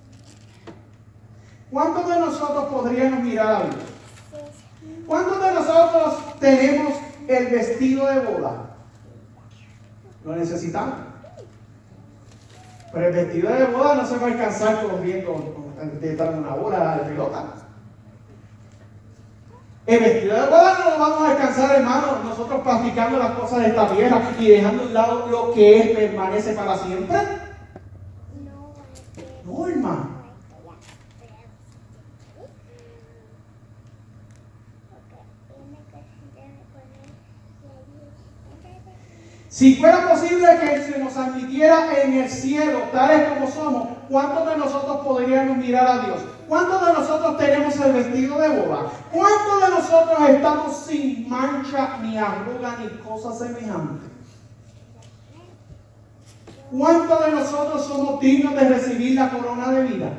¿Cuántos de nosotros podríamos mirar a Dios? ¿Cuántos de nosotros tenemos el vestido de boda? Lo necesitamos. Pero el vestido de boda no se va a alcanzar corriendo de una bola de pelota. El vestido de boda no lo vamos a alcanzar, hermanos, nosotros practicando las cosas de esta tierra y dejando a un lado lo que es, permanece para siempre. No, hermano. Si fuera posible que se nos admitiera en el cielo, tales como somos, ¿cuántos de nosotros podríamos mirar a Dios? ¿Cuántos de nosotros tenemos el vestido de boda? ¿Cuántos de nosotros estamos sin mancha, ni arruga, ni cosa semejante? ¿Cuántos de nosotros somos dignos de recibir la corona de vida?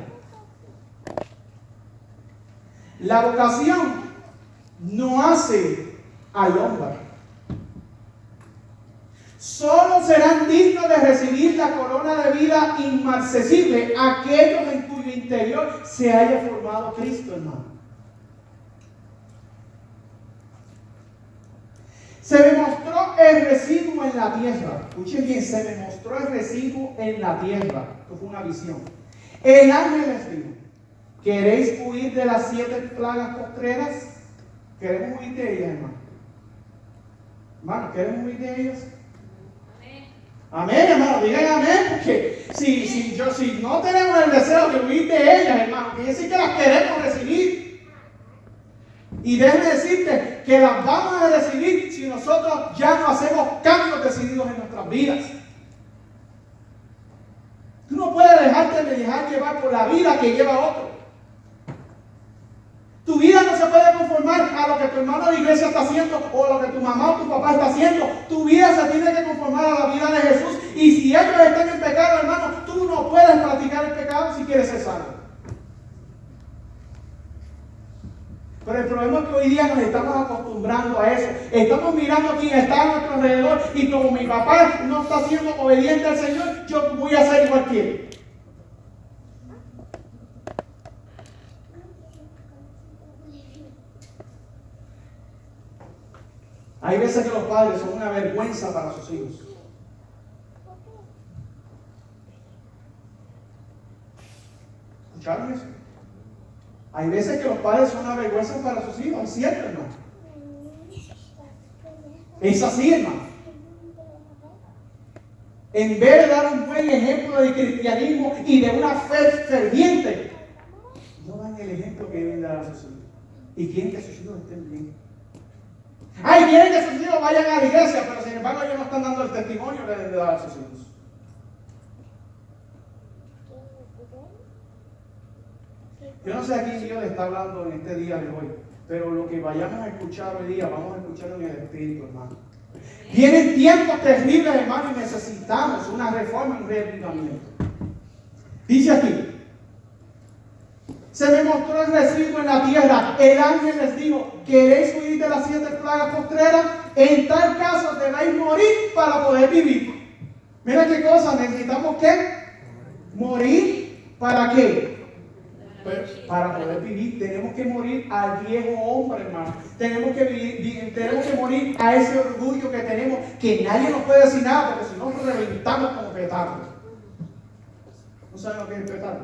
La vocación no hace al hombre. Solo serán dignos de recibir la corona de vida inmarcesible aquellos en cuyo interior se haya formado Cristo, hermano. Se me mostró el residuo en la tierra. Escuchen bien, se me mostró el residuo en la tierra. Esto fue una visión. El ángel les dijo: ¿queréis huir de las siete plagas postreras? ¿Queremos huir de ellas, hermano? Hermano, ¿queremos huir de ellas? Amén, hermano, digan amén, porque si, si, yo, si no tenemos el deseo de huir de ellas, hermano, quiere decir que las queremos recibir. Y déjame decirte que las vamos a recibir si nosotros ya no hacemos cambios decididos en nuestras vidas. Tú no puedes dejarte de dejar llevar por la vida que lleva otro. Tu vida no se puede conformar a lo que tu hermano de la iglesia está haciendo o a lo que tu mamá o tu papá está haciendo. Tu vida se tiene que conformar a la vida de Jesús. Y si ellos están en pecado, hermano, tú no puedes practicar el pecado si quieres ser salvo. Pero el problema es que hoy día nos estamos acostumbrando a eso. Estamos mirando quién está a nuestro alrededor y como mi papá no está siendo obediente al Señor, yo voy a ser igual que él. Hay veces que los padres son una vergüenza para sus hijos. ¿Escucharon eso? Hay veces que los padres son una vergüenza para sus hijos, ¿es cierto, hermano? Es así, hermano. En vez de dar un buen ejemplo de cristianismo y de una fe ferviente, no dan el ejemplo que deben dar a sus hijos. Y quieren que sus hijos estén bien. Ay, quieren que sus hijos vayan a la iglesia, pero sin embargo ellos no están dando el testimonio que deben dar a sus hijos. Yo no sé a quién Dios le está hablando en este día de hoy, pero lo que vayamos a escuchar hoy día, vamos a escuchar en el Espíritu, hermano. Vienen tiempos terribles, hermano, y necesitamos una reforma y un reavivamiento. Dice aquí: se me mostró el residuo en la tierra. El ángel les dijo: ¿queréis huir de las siete plagas postreras? En tal caso debéis morir para poder vivir. Mira qué cosa, necesitamos ¿qué? Morir para qué? Para poder vivir. Tenemos que morir al viejo hombre, hermano. Tenemos que vivir, tenemos que morir a ese orgullo que tenemos, que nadie nos puede decir nada, porque si no nos reventamos como petardos. ¿No saben lo que es petardo?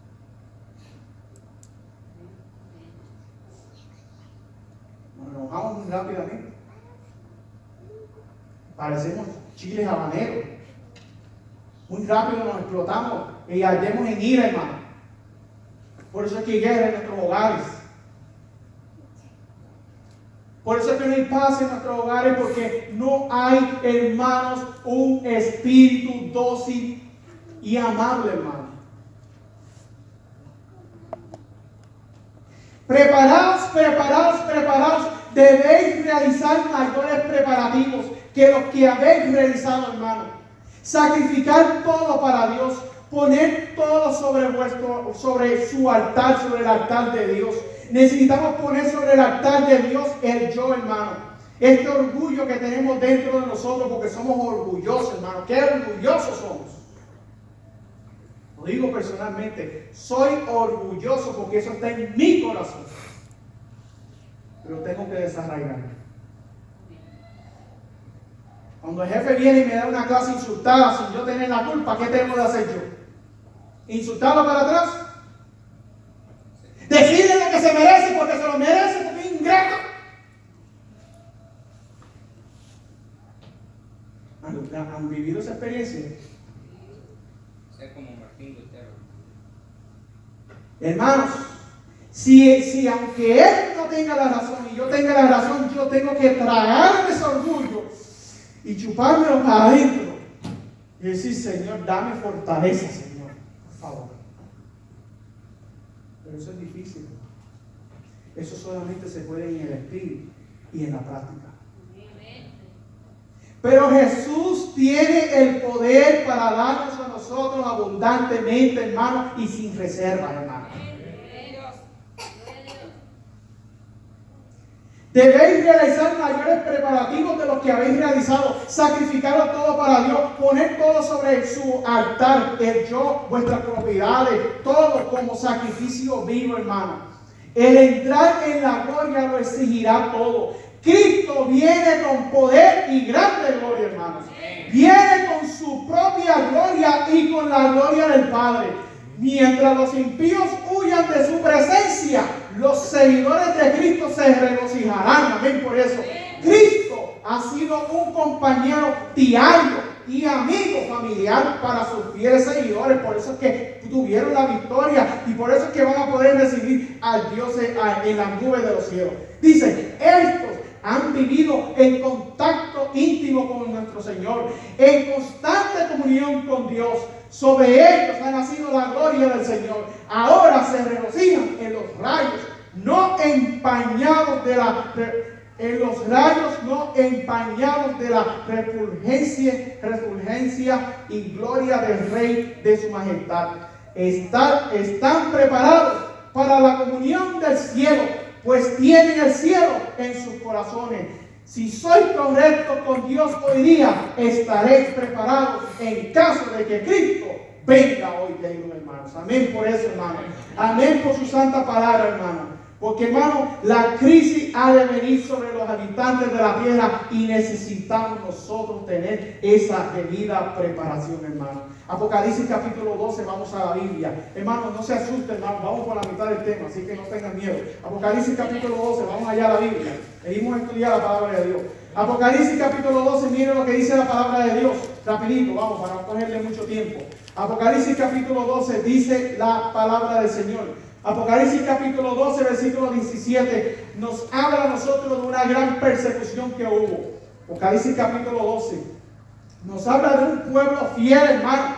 Nos enojamos muy rápidamente. Parecemos chiles habaneros. Muy rápido nos explotamos y ardemos en ira, hermano. Por eso es que hay guerra en nuestros hogares. Por eso es que no hay paz en nuestros hogares, porque no hay, hermanos, un espíritu dócil y amable, hermano. Preparados, preparados, preparados. Debéis realizar mayores preparativos que los que habéis realizado, hermano. Sacrificar todo para Dios. Poner todo sobre vuestro, sobre su altar, sobre el altar de Dios. Necesitamos poner sobre el altar de Dios el yo, hermano. Este orgullo que tenemos dentro de nosotros, porque somos orgullosos, hermano. ¿Qué orgullosos somos? Lo digo personalmente, soy orgulloso porque eso está en mi corazón. Pero tengo que desarraigarme. Cuando el jefe viene y me da una clase insultada sin yo tener la culpa, ¿qué tengo de hacer yo? ¿Insultarlo para atrás? Decirle lo que se merece porque se lo merece, porque es ingrato. ¿Han, han vivido esa experiencia? Ser como Martín Lutero. Hermanos, si, si aunque él no tenga la razón y yo tenga la razón, yo tengo que tragarme ese orgullo y chupármelo para adentro y decir, Señor, dame fortaleza, Señor, por favor. Pero eso es difícil. Eso solamente se puede en el espíritu y en la práctica. Pero Jesús tiene el poder para darnos a nosotros abundantemente, hermano, y sin reservas, hermano. Debéis realizar mayores preparativos de los que habéis realizado, sacrificarlo todo para Dios, poner todo sobre su altar, el yo, vuestras propiedades, todo como sacrificio vivo, hermano. El entrar en la gloria lo exigirá todo. Cristo viene con poder y grande gloria, hermanos. Viene con su propia gloria y con la gloria del Padre. Mientras los impíos huyan de su presencia, los seguidores de Cristo se regocijarán. Amén, por eso. Cristo ha sido un compañero diario y amigo familiar para sus fieles seguidores. Por eso es que tuvieron la victoria y por eso es que van a poder recibir al Dios en las nubes de los cielos. Dice, estos han vivido en contacto íntimo con nuestro Señor, en constante comunión con Dios. Sobre ellos ha nacido la gloria del Señor. Ahora se regocijan en los rayos, no empañados de la en los rayos, no empañados de la refulgencia, refulgencia y gloria del Rey de su majestad. Están, están preparados para la comunión del cielo, pues tienen el cielo en sus corazones. Si sois correctos con Dios hoy día, estaréis preparados en caso de que Cristo venga hoy, queridos hermanos. Amén por eso, hermano. Amén por su santa palabra, hermano. Porque, hermano, la crisis ha de venir sobre los habitantes de la tierra y necesitamos nosotros tener esa debida preparación, hermano. Apocalipsis capítulo doce, vamos a la Biblia. Hermano, no se asusten, hermano, vamos por la mitad del tema, así que no tengan miedo. Apocalipsis capítulo doce, vamos allá a la Biblia. Venimos a estudiar la palabra de Dios. Apocalipsis capítulo doce, miren lo que dice la palabra de Dios. Rapidito, vamos, para no cogerle mucho tiempo. Apocalipsis capítulo doce dice la palabra del Señor. Apocalipsis capítulo doce, versículo diecisiete, nos habla a nosotros de una gran persecución que hubo. Apocalipsis capítulo doce nos habla de un pueblo fiel, hermano.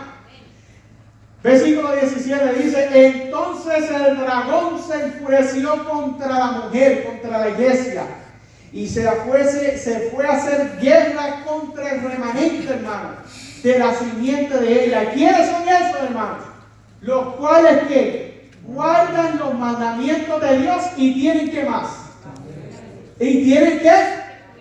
Versículo diecisiete dice, entonces el dragón se enfureció contra la mujer, contra la iglesia, y se fue, se fue a hacer guerra contra el remanente, hermano, de la simiente de ella. ¿Quiénes son esos, hermanos? Los cuales que guardan los mandamientos de Dios y tienen que más. ¿Y tienen qué?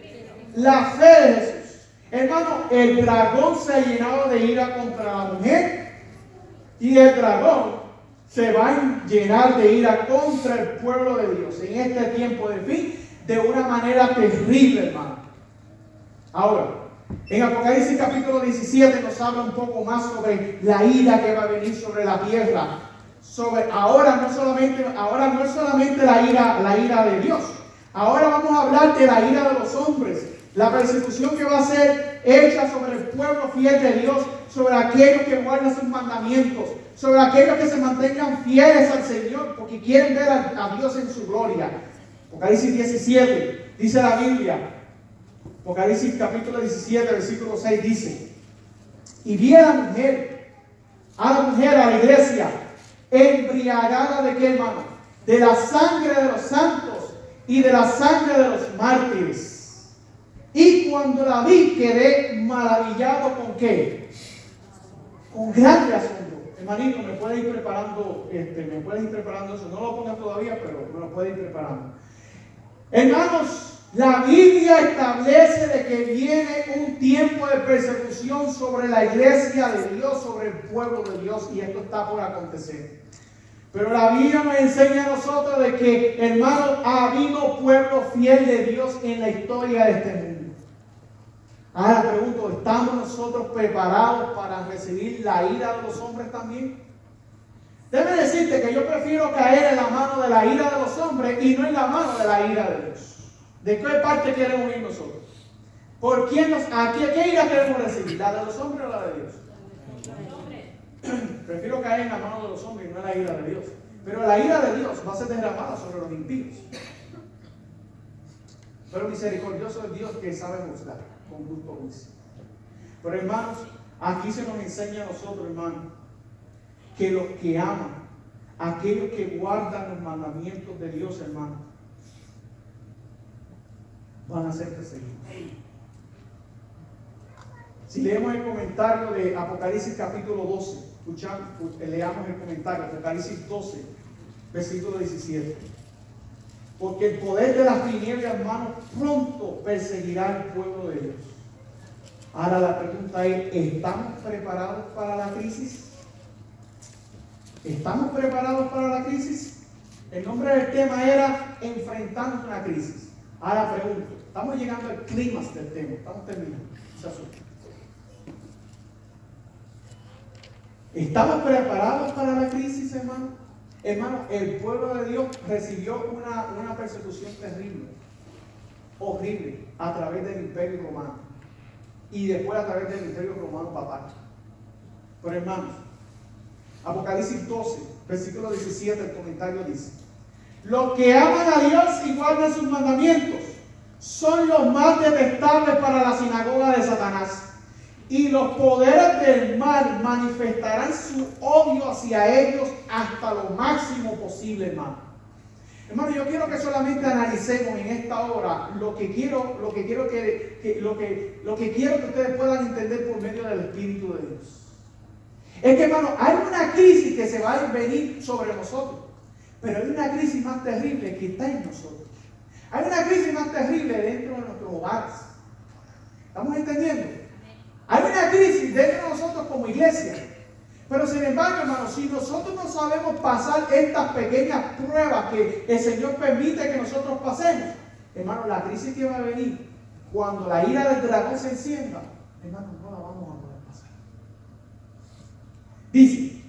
la fe de Jesús. Hermano, el dragón se ha llenado de ira contra la mujer y el dragón se va a llenar de ira contra el pueblo de Dios en este tiempo de fin de una manera terrible, hermano. Ahora, en Apocalipsis capítulo diecisiete nos habla un poco más sobre la ira que va a venir sobre la tierra. Sobre, ahora no solamente, ahora no es solamente la ira, la ira de Dios. Ahora vamos a hablar de la ira de los hombres. La persecución que va a ser hecha sobre el pueblo fiel de Dios, sobre aquellos que guardan sus mandamientos, sobre aquellos que se mantengan fieles al Señor, porque quieren ver a, a Dios en su gloria. Apocalipsis diecisiete, dice la Biblia, Apocalipsis capítulo diecisiete, versículo seis, dice: y vi a la mujer, a la mujer, a la iglesia, embriagada de qué, hermano? De la sangre de los santos y de la sangre de los mártires. Y cuando la vi, quedé maravillado con qué? Con grande asombro. Hermanito, me puede ir preparando, este, me puede ir preparando eso. No lo ponga todavía, pero me lo puede ir preparando. Hermanos, la Biblia establece de que viene un tiempo de persecución sobre la iglesia de Dios, sobre el pueblo de Dios, y esto está por acontecer. Pero la Biblia nos enseña a nosotros de que, hermanos, ha habido pueblo fiel de Dios en la historia de este mundo. Ahora pregunto, ¿estamos nosotros preparados para recibir la ira de los hombres también? Debe decirte que yo prefiero caer en la mano de la ira de los hombres y no en la mano de la ira de Dios. ¿De qué parte queremos ir nosotros? ¿Por quién nos, a qué, qué ira queremos recibir? ¿La de los hombres o la de Dios? Prefiero caer en la mano de los hombres y no en la ira de Dios. Pero la ira de Dios va a ser derramada sobre los impíos. Pero misericordioso es Dios que sabe juzgar con gusto juicio. Pero hermanos, aquí se nos enseña a nosotros, hermanos, que los que aman, aquellos que guardan los mandamientos de Dios, hermanos, van a ser perseguidos. Si leemos el comentario de Apocalipsis capítulo doce, escuchamos, leamos el comentario, Apocalipsis doce, versículo diecisiete. Porque el poder de las tinieblas, hermanos, pronto perseguirá al pueblo de Dios. Ahora la pregunta es, ¿estamos preparados para la crisis? ¿Estamos preparados para la crisis? El nombre del tema era enfrentando una crisis. Ahora pregunto, estamos llegando al clímax del tema, estamos terminando. ¿Estamos preparados para la crisis, hermano? Hermano, el pueblo de Dios recibió una, una persecución terrible, horrible, a través del Imperio Romano y después a través del Imperio Romano papal. Pero hermanos, Apocalipsis doce, versículo diecisiete, el comentario dice: los que aman a Dios y guardan sus mandamientos son los más detestables para la sinagoga de Satanás. Y los poderes del mal manifestarán su odio hacia ellos hasta lo máximo posible, hermano. Hermano, yo quiero que solamente analicemos en esta hora lo que quiero, lo que quiero que, que, lo que, lo que quiero que ustedes puedan entender por medio del Espíritu de Dios. Es que, hermano, hay una crisis que se va a venir sobre nosotros, pero hay una crisis más terrible que está en nosotros. Hay una crisis más terrible dentro de nuestros hogares. ¿Estamos entendiendo? Hay una crisis dentro de nosotros como iglesia. Pero sin embargo, hermanos, si nosotros no sabemos pasar estas pequeñas pruebas que el Señor permite que nosotros pasemos, hermano, la crisis que va a venir cuando la ira del dragón se encienda, hermano, no la vamos a poder pasar. Dice,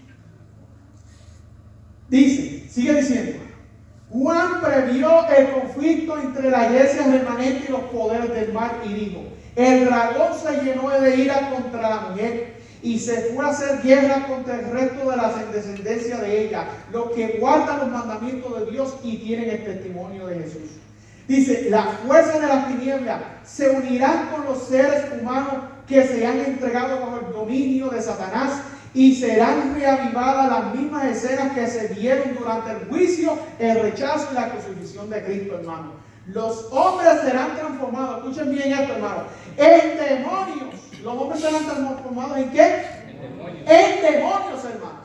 dice, sigue diciendo: Juan previó el conflicto entre la iglesia remanente y los poderes del mal y dijo: el dragón se llenó de ira contra la mujer y se fue a hacer guerra contra el resto de la descendencia de ella, los que guardan los mandamientos de Dios y tienen el testimonio de Jesús. Dice: las fuerzas de las tinieblas se unirán con los seres humanos que se han entregado bajo el dominio de Satanás y serán reavivadas las mismas escenas que se vieron durante el juicio, el rechazo y la crucifixión de Cristo, hermano. Los hombres serán transformados, escuchen bien esto, hermano, en demonios. ¿Los hombres serán transformados en qué? En demonios. En demonios, hermanos.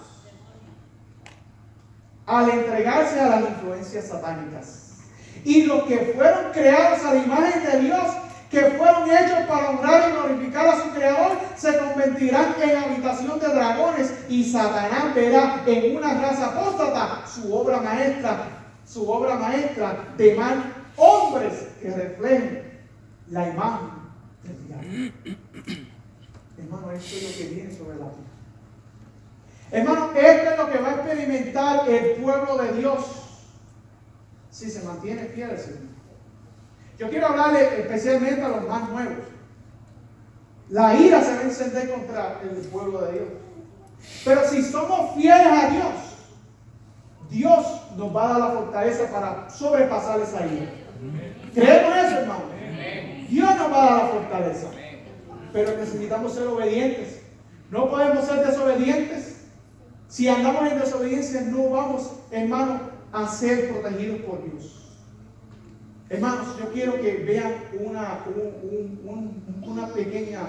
Al entregarse a las influencias satánicas. Y los que fueron creados a la imagen de Dios que fueron hechos para honrar y glorificar a su Creador, se convertirán en habitación de dragones, y Satanás verá en una raza apóstata su obra maestra, su obra maestra de mal hombres que reflejen la imagen del diablo. Hermano, esto es lo que viene sobre la tierra. Hermano, esto es lo que va a experimentar el pueblo de Dios si se mantiene fiel al Señor. Yo quiero hablarle especialmente a los más nuevos. La ira se va a encender contra el pueblo de Dios. Pero si somos fieles a Dios, Dios nos va a dar la fortaleza para sobrepasar esa ira. ¿Creemos eso, hermano? Dios nos va a dar la fortaleza. Pero necesitamos ser obedientes. No podemos ser desobedientes. Si andamos en desobediencia, no vamos, hermano, a ser protegidos por Dios. Hermanos, yo quiero que vean una, un, un, un, una pequeña,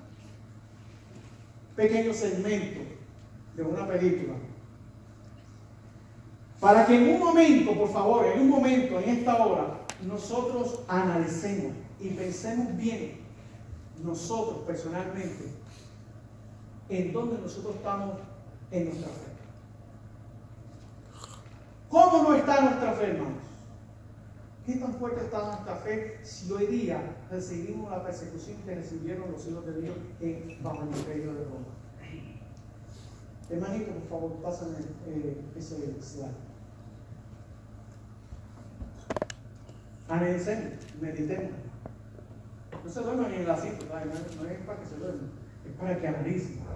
pequeño segmento de una película. Para que en un momento, por favor, en un momento, en esta hora, nosotros analicemos y pensemos bien, nosotros personalmente, en dónde nosotros estamos en nuestra fe. ¿Cómo no está nuestra fe, hermanos? ¿Qué tan fuerte está nuestra fe si hoy día recibimos la persecución que recibieron los hijos de Dios en, bajo el imperio de Roma? Hermanito, por favor, pásame eh, ese slide. Analicemos, meditemos. No se duerman ni en la cita, no, no es para que se duerman, es para que analicen.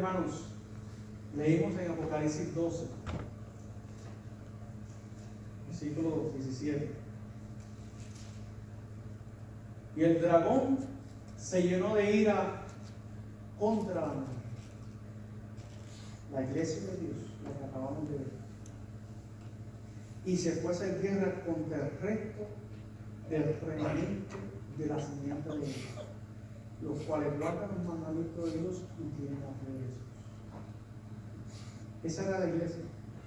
hermanos, leímos en Apocalipsis doce, versículo diecisiete. Y el dragón se llenó de ira contra la mujer, la iglesia de Dios, la que acabamos de ver, y se fue a hacer guerra contra el resto del remanente de la simiente de Dios, los cuales guardan los mandamientos de Dios y tienen la fe de Jesús. Esa era la iglesia.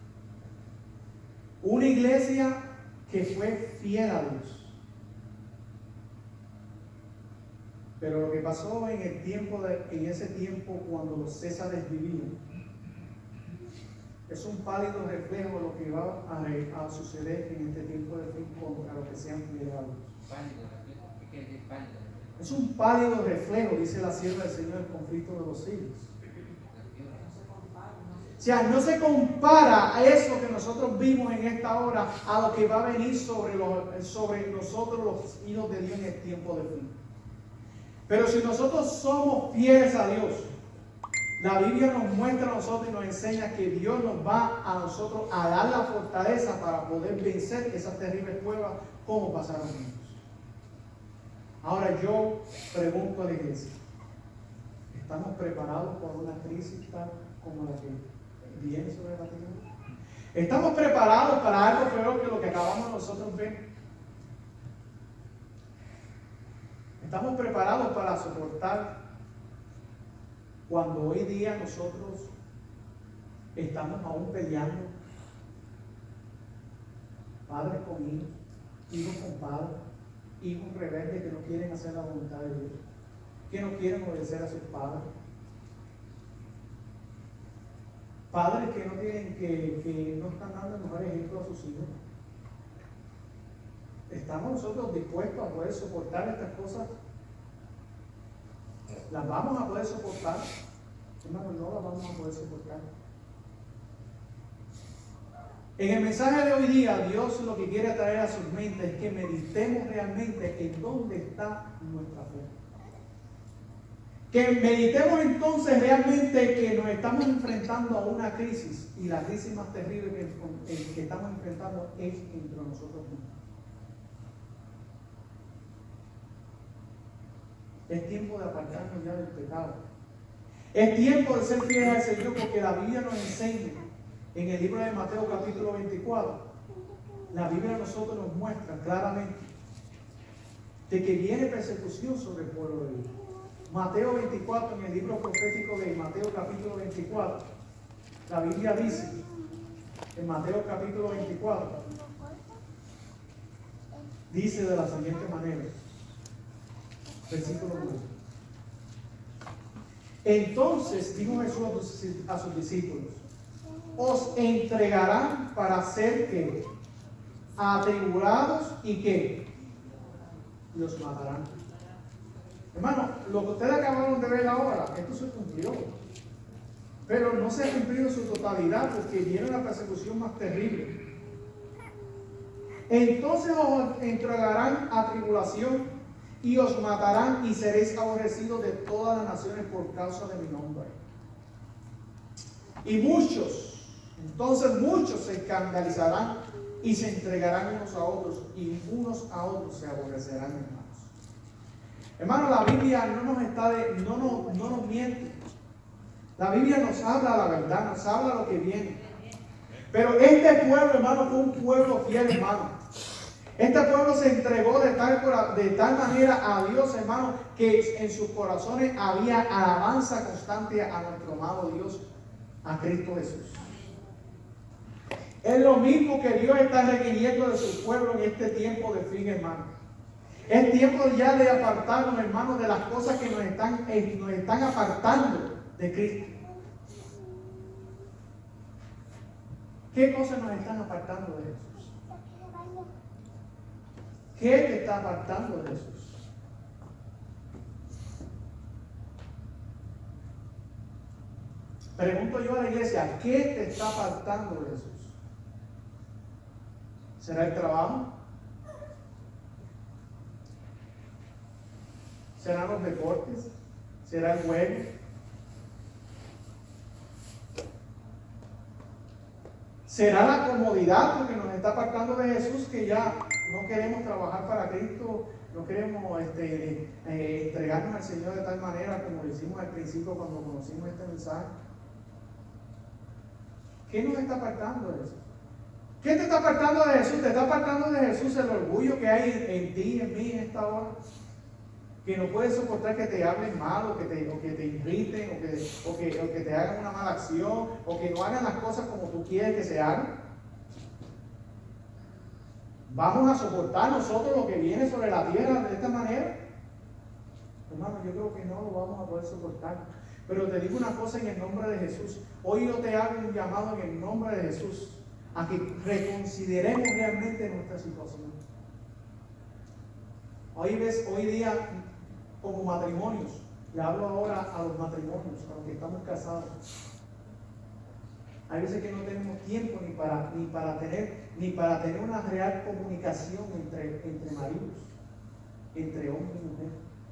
Una iglesia que fue fiel a Dios. Pero lo que pasó en el tiempo de, en ese tiempo cuando los Césares vivían, es un pálido reflejo de lo que va a, a suceder en este tiempo de fin contra los que sean fieles a Dios. ¿Qué es pálido? Es un pálido reflejo, dice la sierva del Señor, del conflicto de los siglos. O sea, no se compara a eso que nosotros vimos en esta hora a lo que va a venir sobre, los, sobre nosotros los hijos de Dios en el tiempo de fin. Pero si nosotros somos fieles a Dios, la Biblia nos muestra a nosotros y nos enseña que Dios nos va a nosotros a dar la fortaleza para poder vencer esas terribles pruebas como pasaron ellos. Ahora yo pregunto a la iglesia, ¿estamos preparados para una crisis tal como la que viene sobre la tierra? ¿Estamos preparados para algo peor que lo que acabamos nosotros ver? ¿Estamos preparados para soportar cuando hoy día nosotros estamos aún peleando? Padres con hijos, hijos con padres, hijos rebeldes que no quieren hacer la voluntad de Dios, que no quieren obedecer a sus padres. Padres que no tienen, que, que no están dando el mejor ejemplo a sus hijos. ¿Estamos nosotros dispuestos a poder soportar estas cosas? ¿Las vamos a poder soportar? Hermanos, no las vamos a poder soportar. En el mensaje de hoy día, Dios lo que quiere traer a sus mentes es que meditemos realmente en dónde está nuestra fe. Que meditemos entonces realmente que nos estamos enfrentando a una crisis, y la crisis más terrible que, que estamos enfrentando es entre nosotros mismos. Es tiempo de apartarnos ya del pecado. Es tiempo de ser fieles al Señor, porque la Biblia nos enseña en el libro de Mateo capítulo veinticuatro. La Biblia a nosotros nos muestra claramente de que viene persecución sobre el pueblo de Dios. Mateo veinticuatro, en el libro profético de Mateo capítulo veinticuatro, la Biblia dice, en Mateo capítulo veinticuatro, dice de la siguiente manera, versículo uno. Entonces dijo Jesús a sus discípulos, os entregarán para ser que atribulados y que los matarán. Hermano, lo que ustedes acabaron de ver ahora, esto se cumplió, pero no se ha cumplido en su totalidad porque viene una persecución más terrible. Entonces os entregarán a tribulación y os matarán y seréis aborrecidos de todas las naciones por causa de mi nombre. Y muchos, entonces muchos se escandalizarán y se entregarán unos a otros y unos a otros se aborrecerán, hermanos. Hermano, la Biblia no nos está de, no, no, no nos miente. La Biblia nos habla la verdad, nos habla lo que viene. Pero este pueblo, hermano, fue un pueblo fiel, hermano. Este pueblo se entregó de tal, de tal manera a Dios, hermano, que en sus corazones había alabanza constante a nuestro amado Dios, a Cristo Jesús. Es lo mismo que Dios está requiriendo de su pueblo en este tiempo de fin, hermano. Es tiempo ya de apartarnos, hermanos, de las cosas que nos están, eh, nos están apartando de Cristo. ¿Qué cosas nos están apartando de Jesús? ¿Qué te está apartando de Jesús? Pregunto yo a la iglesia, ¿qué te está apartando de Jesús? ¿Será el trabajo? ¿Serán los deportes? ¿Será el juego? ¿Será la comodidad porque nos está apartando de Jesús, que ya no queremos trabajar para Cristo, no queremos este, eh, entregarnos al Señor de tal manera como lo hicimos al principio cuando conocimos este mensaje? ¿Qué nos está apartando de eso? ¿Qué te está apartando de Jesús? ¿Te está apartando de Jesús el orgullo que hay en, en ti, en mí, en esta hora? Que no puedes soportar que te hablen mal, o que te, o que te irriten, o que, o, que, o que te hagan una mala acción, o que no hagan las cosas como tú quieres que se hagan. ¿Vamos a soportar nosotros lo que viene sobre la tierra de esta manera? Hermano, yo creo que no lo vamos a poder soportar. Pero te digo una cosa en el nombre de Jesús. Hoy yo te hago un llamado en el nombre de Jesús a que reconsideremos realmente nuestra situación. Hoy, ves, hoy día, como matrimonios, le hablo ahora a los matrimonios, a los que estamos casados. Hay veces que no tenemos tiempo ni para, ni para, tener, ni para tener una real comunicación entre, entre maridos, entre hombre y mujer.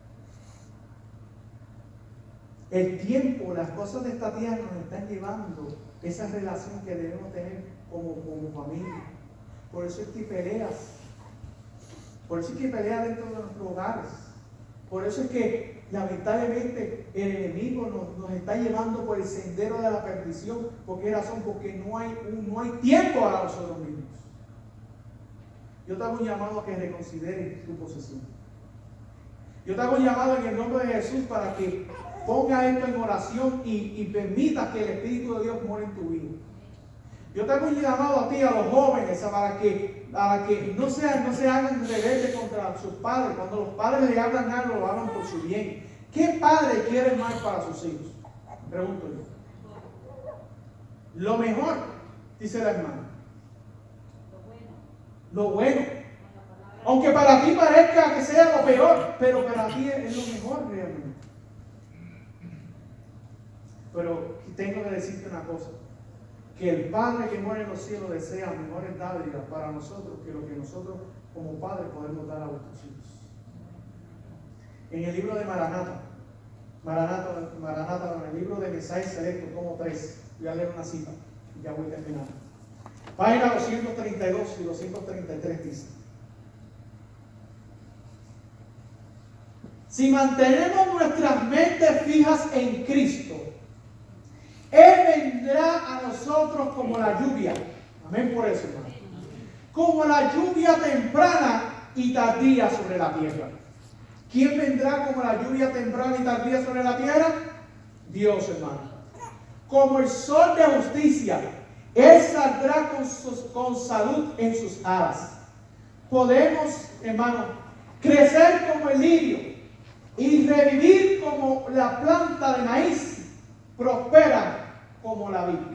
El tiempo, las cosas de esta tierra nos están llevando esa relación que debemos tener como, como familia. Por eso es que peleas. Por eso es que peleas dentro de nuestros hogares. Por eso es que lamentablemente el enemigo nos, nos está llevando por el sendero de la perdición. ¿Por qué razón? Porque no hay, un, no hay tiempo para nosotros mismos. Yo te hago un llamado a que reconsideres tu posesión. Yo te hago un llamado en el nombre de Jesús para que ponga esto en oración y, y permita que el Espíritu de Dios muera en tu vida. Yo te hago un llamado a ti, a los jóvenes, para que, para que no, sean, no se hagan rebeldes contra sus padres. Cuando los padres le hablan algo, lo hagan por su bien. ¿Qué padre quiere más para sus hijos? Pregunto yo. Lo mejor, dice la hermana. Lo bueno. Aunque para ti parezca que sea lo peor, pero para ti es lo mejor realmente. Pero tengo que decirte una cosa. Que el Padre que muere en los cielos desea mejores dádivas para nosotros que lo que nosotros como padres podemos dar a nuestros hijos. En el libro de Maranata, Maranata, Maranata en el libro de Mensaje Selecto, tomo tres, voy a leer una cita y ya voy terminando. Página doscientos treinta y dos y doscientos treinta y tres dice: si mantenemos nuestras mentes fijas en Cristo, Él vendrá a nosotros como la lluvia. Amén por eso, hermano. Como la lluvia temprana y tardía sobre la tierra. ¿Quién vendrá como la lluvia temprana y tardía sobre la tierra? Dios, hermano. Como el sol de justicia, Él saldrá con, sus, con salud en sus alas. Podemos, hermano, crecer como el lirio y revivir como la planta de maíz. Prospera como la vid.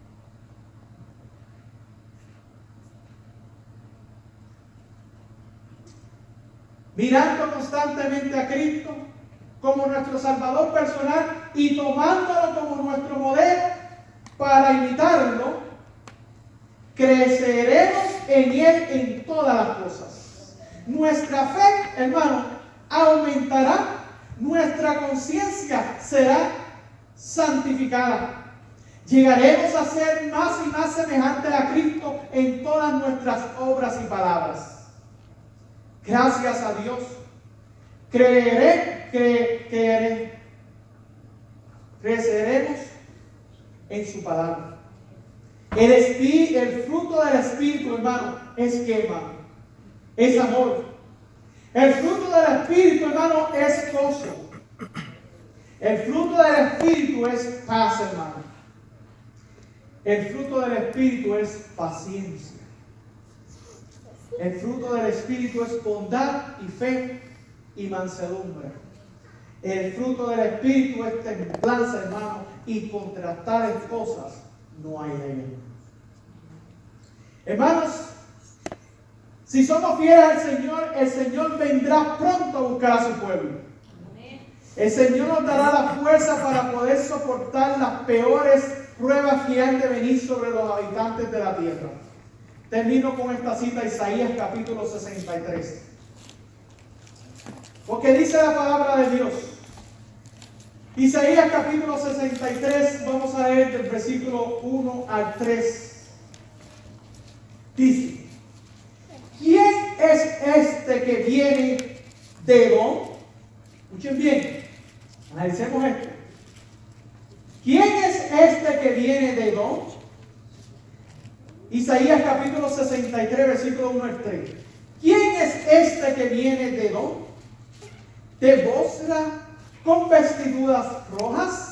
Mirando constantemente a Cristo como nuestro Salvador personal y tomándolo como nuestro modelo para imitarlo, creceremos en Él en todas las cosas. Nuestra fe, hermano, aumentará, nuestra conciencia será santificada. Llegaremos a ser más y más semejantes a Cristo en todas nuestras obras y palabras. Gracias a Dios. Creeré, cre, creeré. Creceremos en su palabra. El, espí, el fruto del Espíritu, hermano, es que, hermano, es amor. El fruto del Espíritu, hermano, es gozo. El fruto del Espíritu es paz, hermano. El fruto del Espíritu es paciencia. El fruto del Espíritu es bondad y fe y mansedumbre. El fruto del Espíritu es templanza, hermano, y contra tales cosas no hay ley. Hermanos, si somos fieles al Señor, el Señor vendrá pronto a buscar a su pueblo. El Señor nos dará la fuerza para poder soportar las peores pruebas que han de venir sobre los habitantes de la tierra. Termino con esta cita, Isaías capítulo sesenta y tres. Porque dice la palabra de Dios. Isaías capítulo sesenta y tres, vamos a leer del versículo uno al tres. Dice, ¿quién es este que viene de Edom? Escuchen bien, analicemos esto. ¿Quién es este que viene de Edom? Isaías capítulo sesenta y tres, versículo uno al tres. ¿Quién es este que viene de Edom? ¿De Bosra con vestiduras rojas?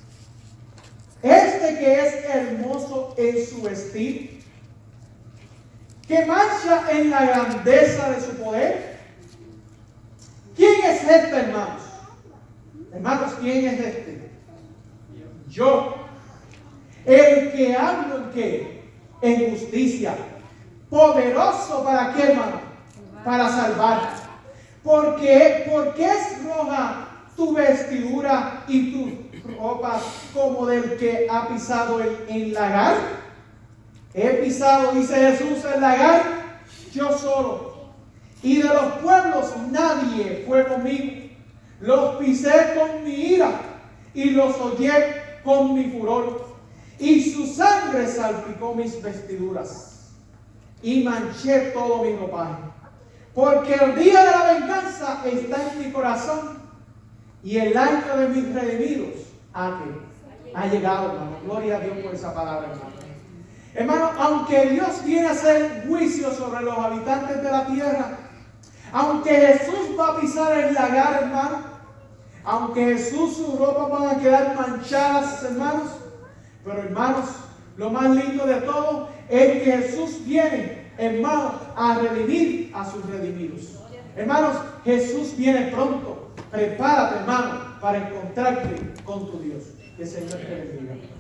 Este que es hermoso en su vestir, que marcha en la grandeza de su poder. ¿Quién es este, hermanos? Hermanos, ¿quién es este? Yo, el que hablo en qué? En justicia. Poderoso para qué, hermano? Para salvar. ¿Por qué? Porque es roja tu vestidura y tus ropas como del que ha pisado el, el lagar. He pisado, dice Jesús, el lagar, yo solo. Y de los pueblos nadie fue conmigo. Los pisé con mi ira y los hollé con mi furor. Y su sangre salpicó mis vestiduras y manché todo mi ropaje. Porque el día de la venganza está en mi corazón y el año de mis redimidos ha, ha llegado, hermano. Gloria a Dios por esa palabra, hermano. Hermano, aunque Dios viene a hacer juicio sobre los habitantes de la tierra, aunque Jesús va a pisar el lagar, hermano, aunque Jesús, sus ropas van a quedar manchadas, hermanos, pero hermanos, lo más lindo de todo es que Jesús viene, hermano, a redimir a sus redimidos. Hermanos, Jesús viene pronto. Prepárate, hermano, para encontrarte con tu Dios. Que el Señor te bendiga.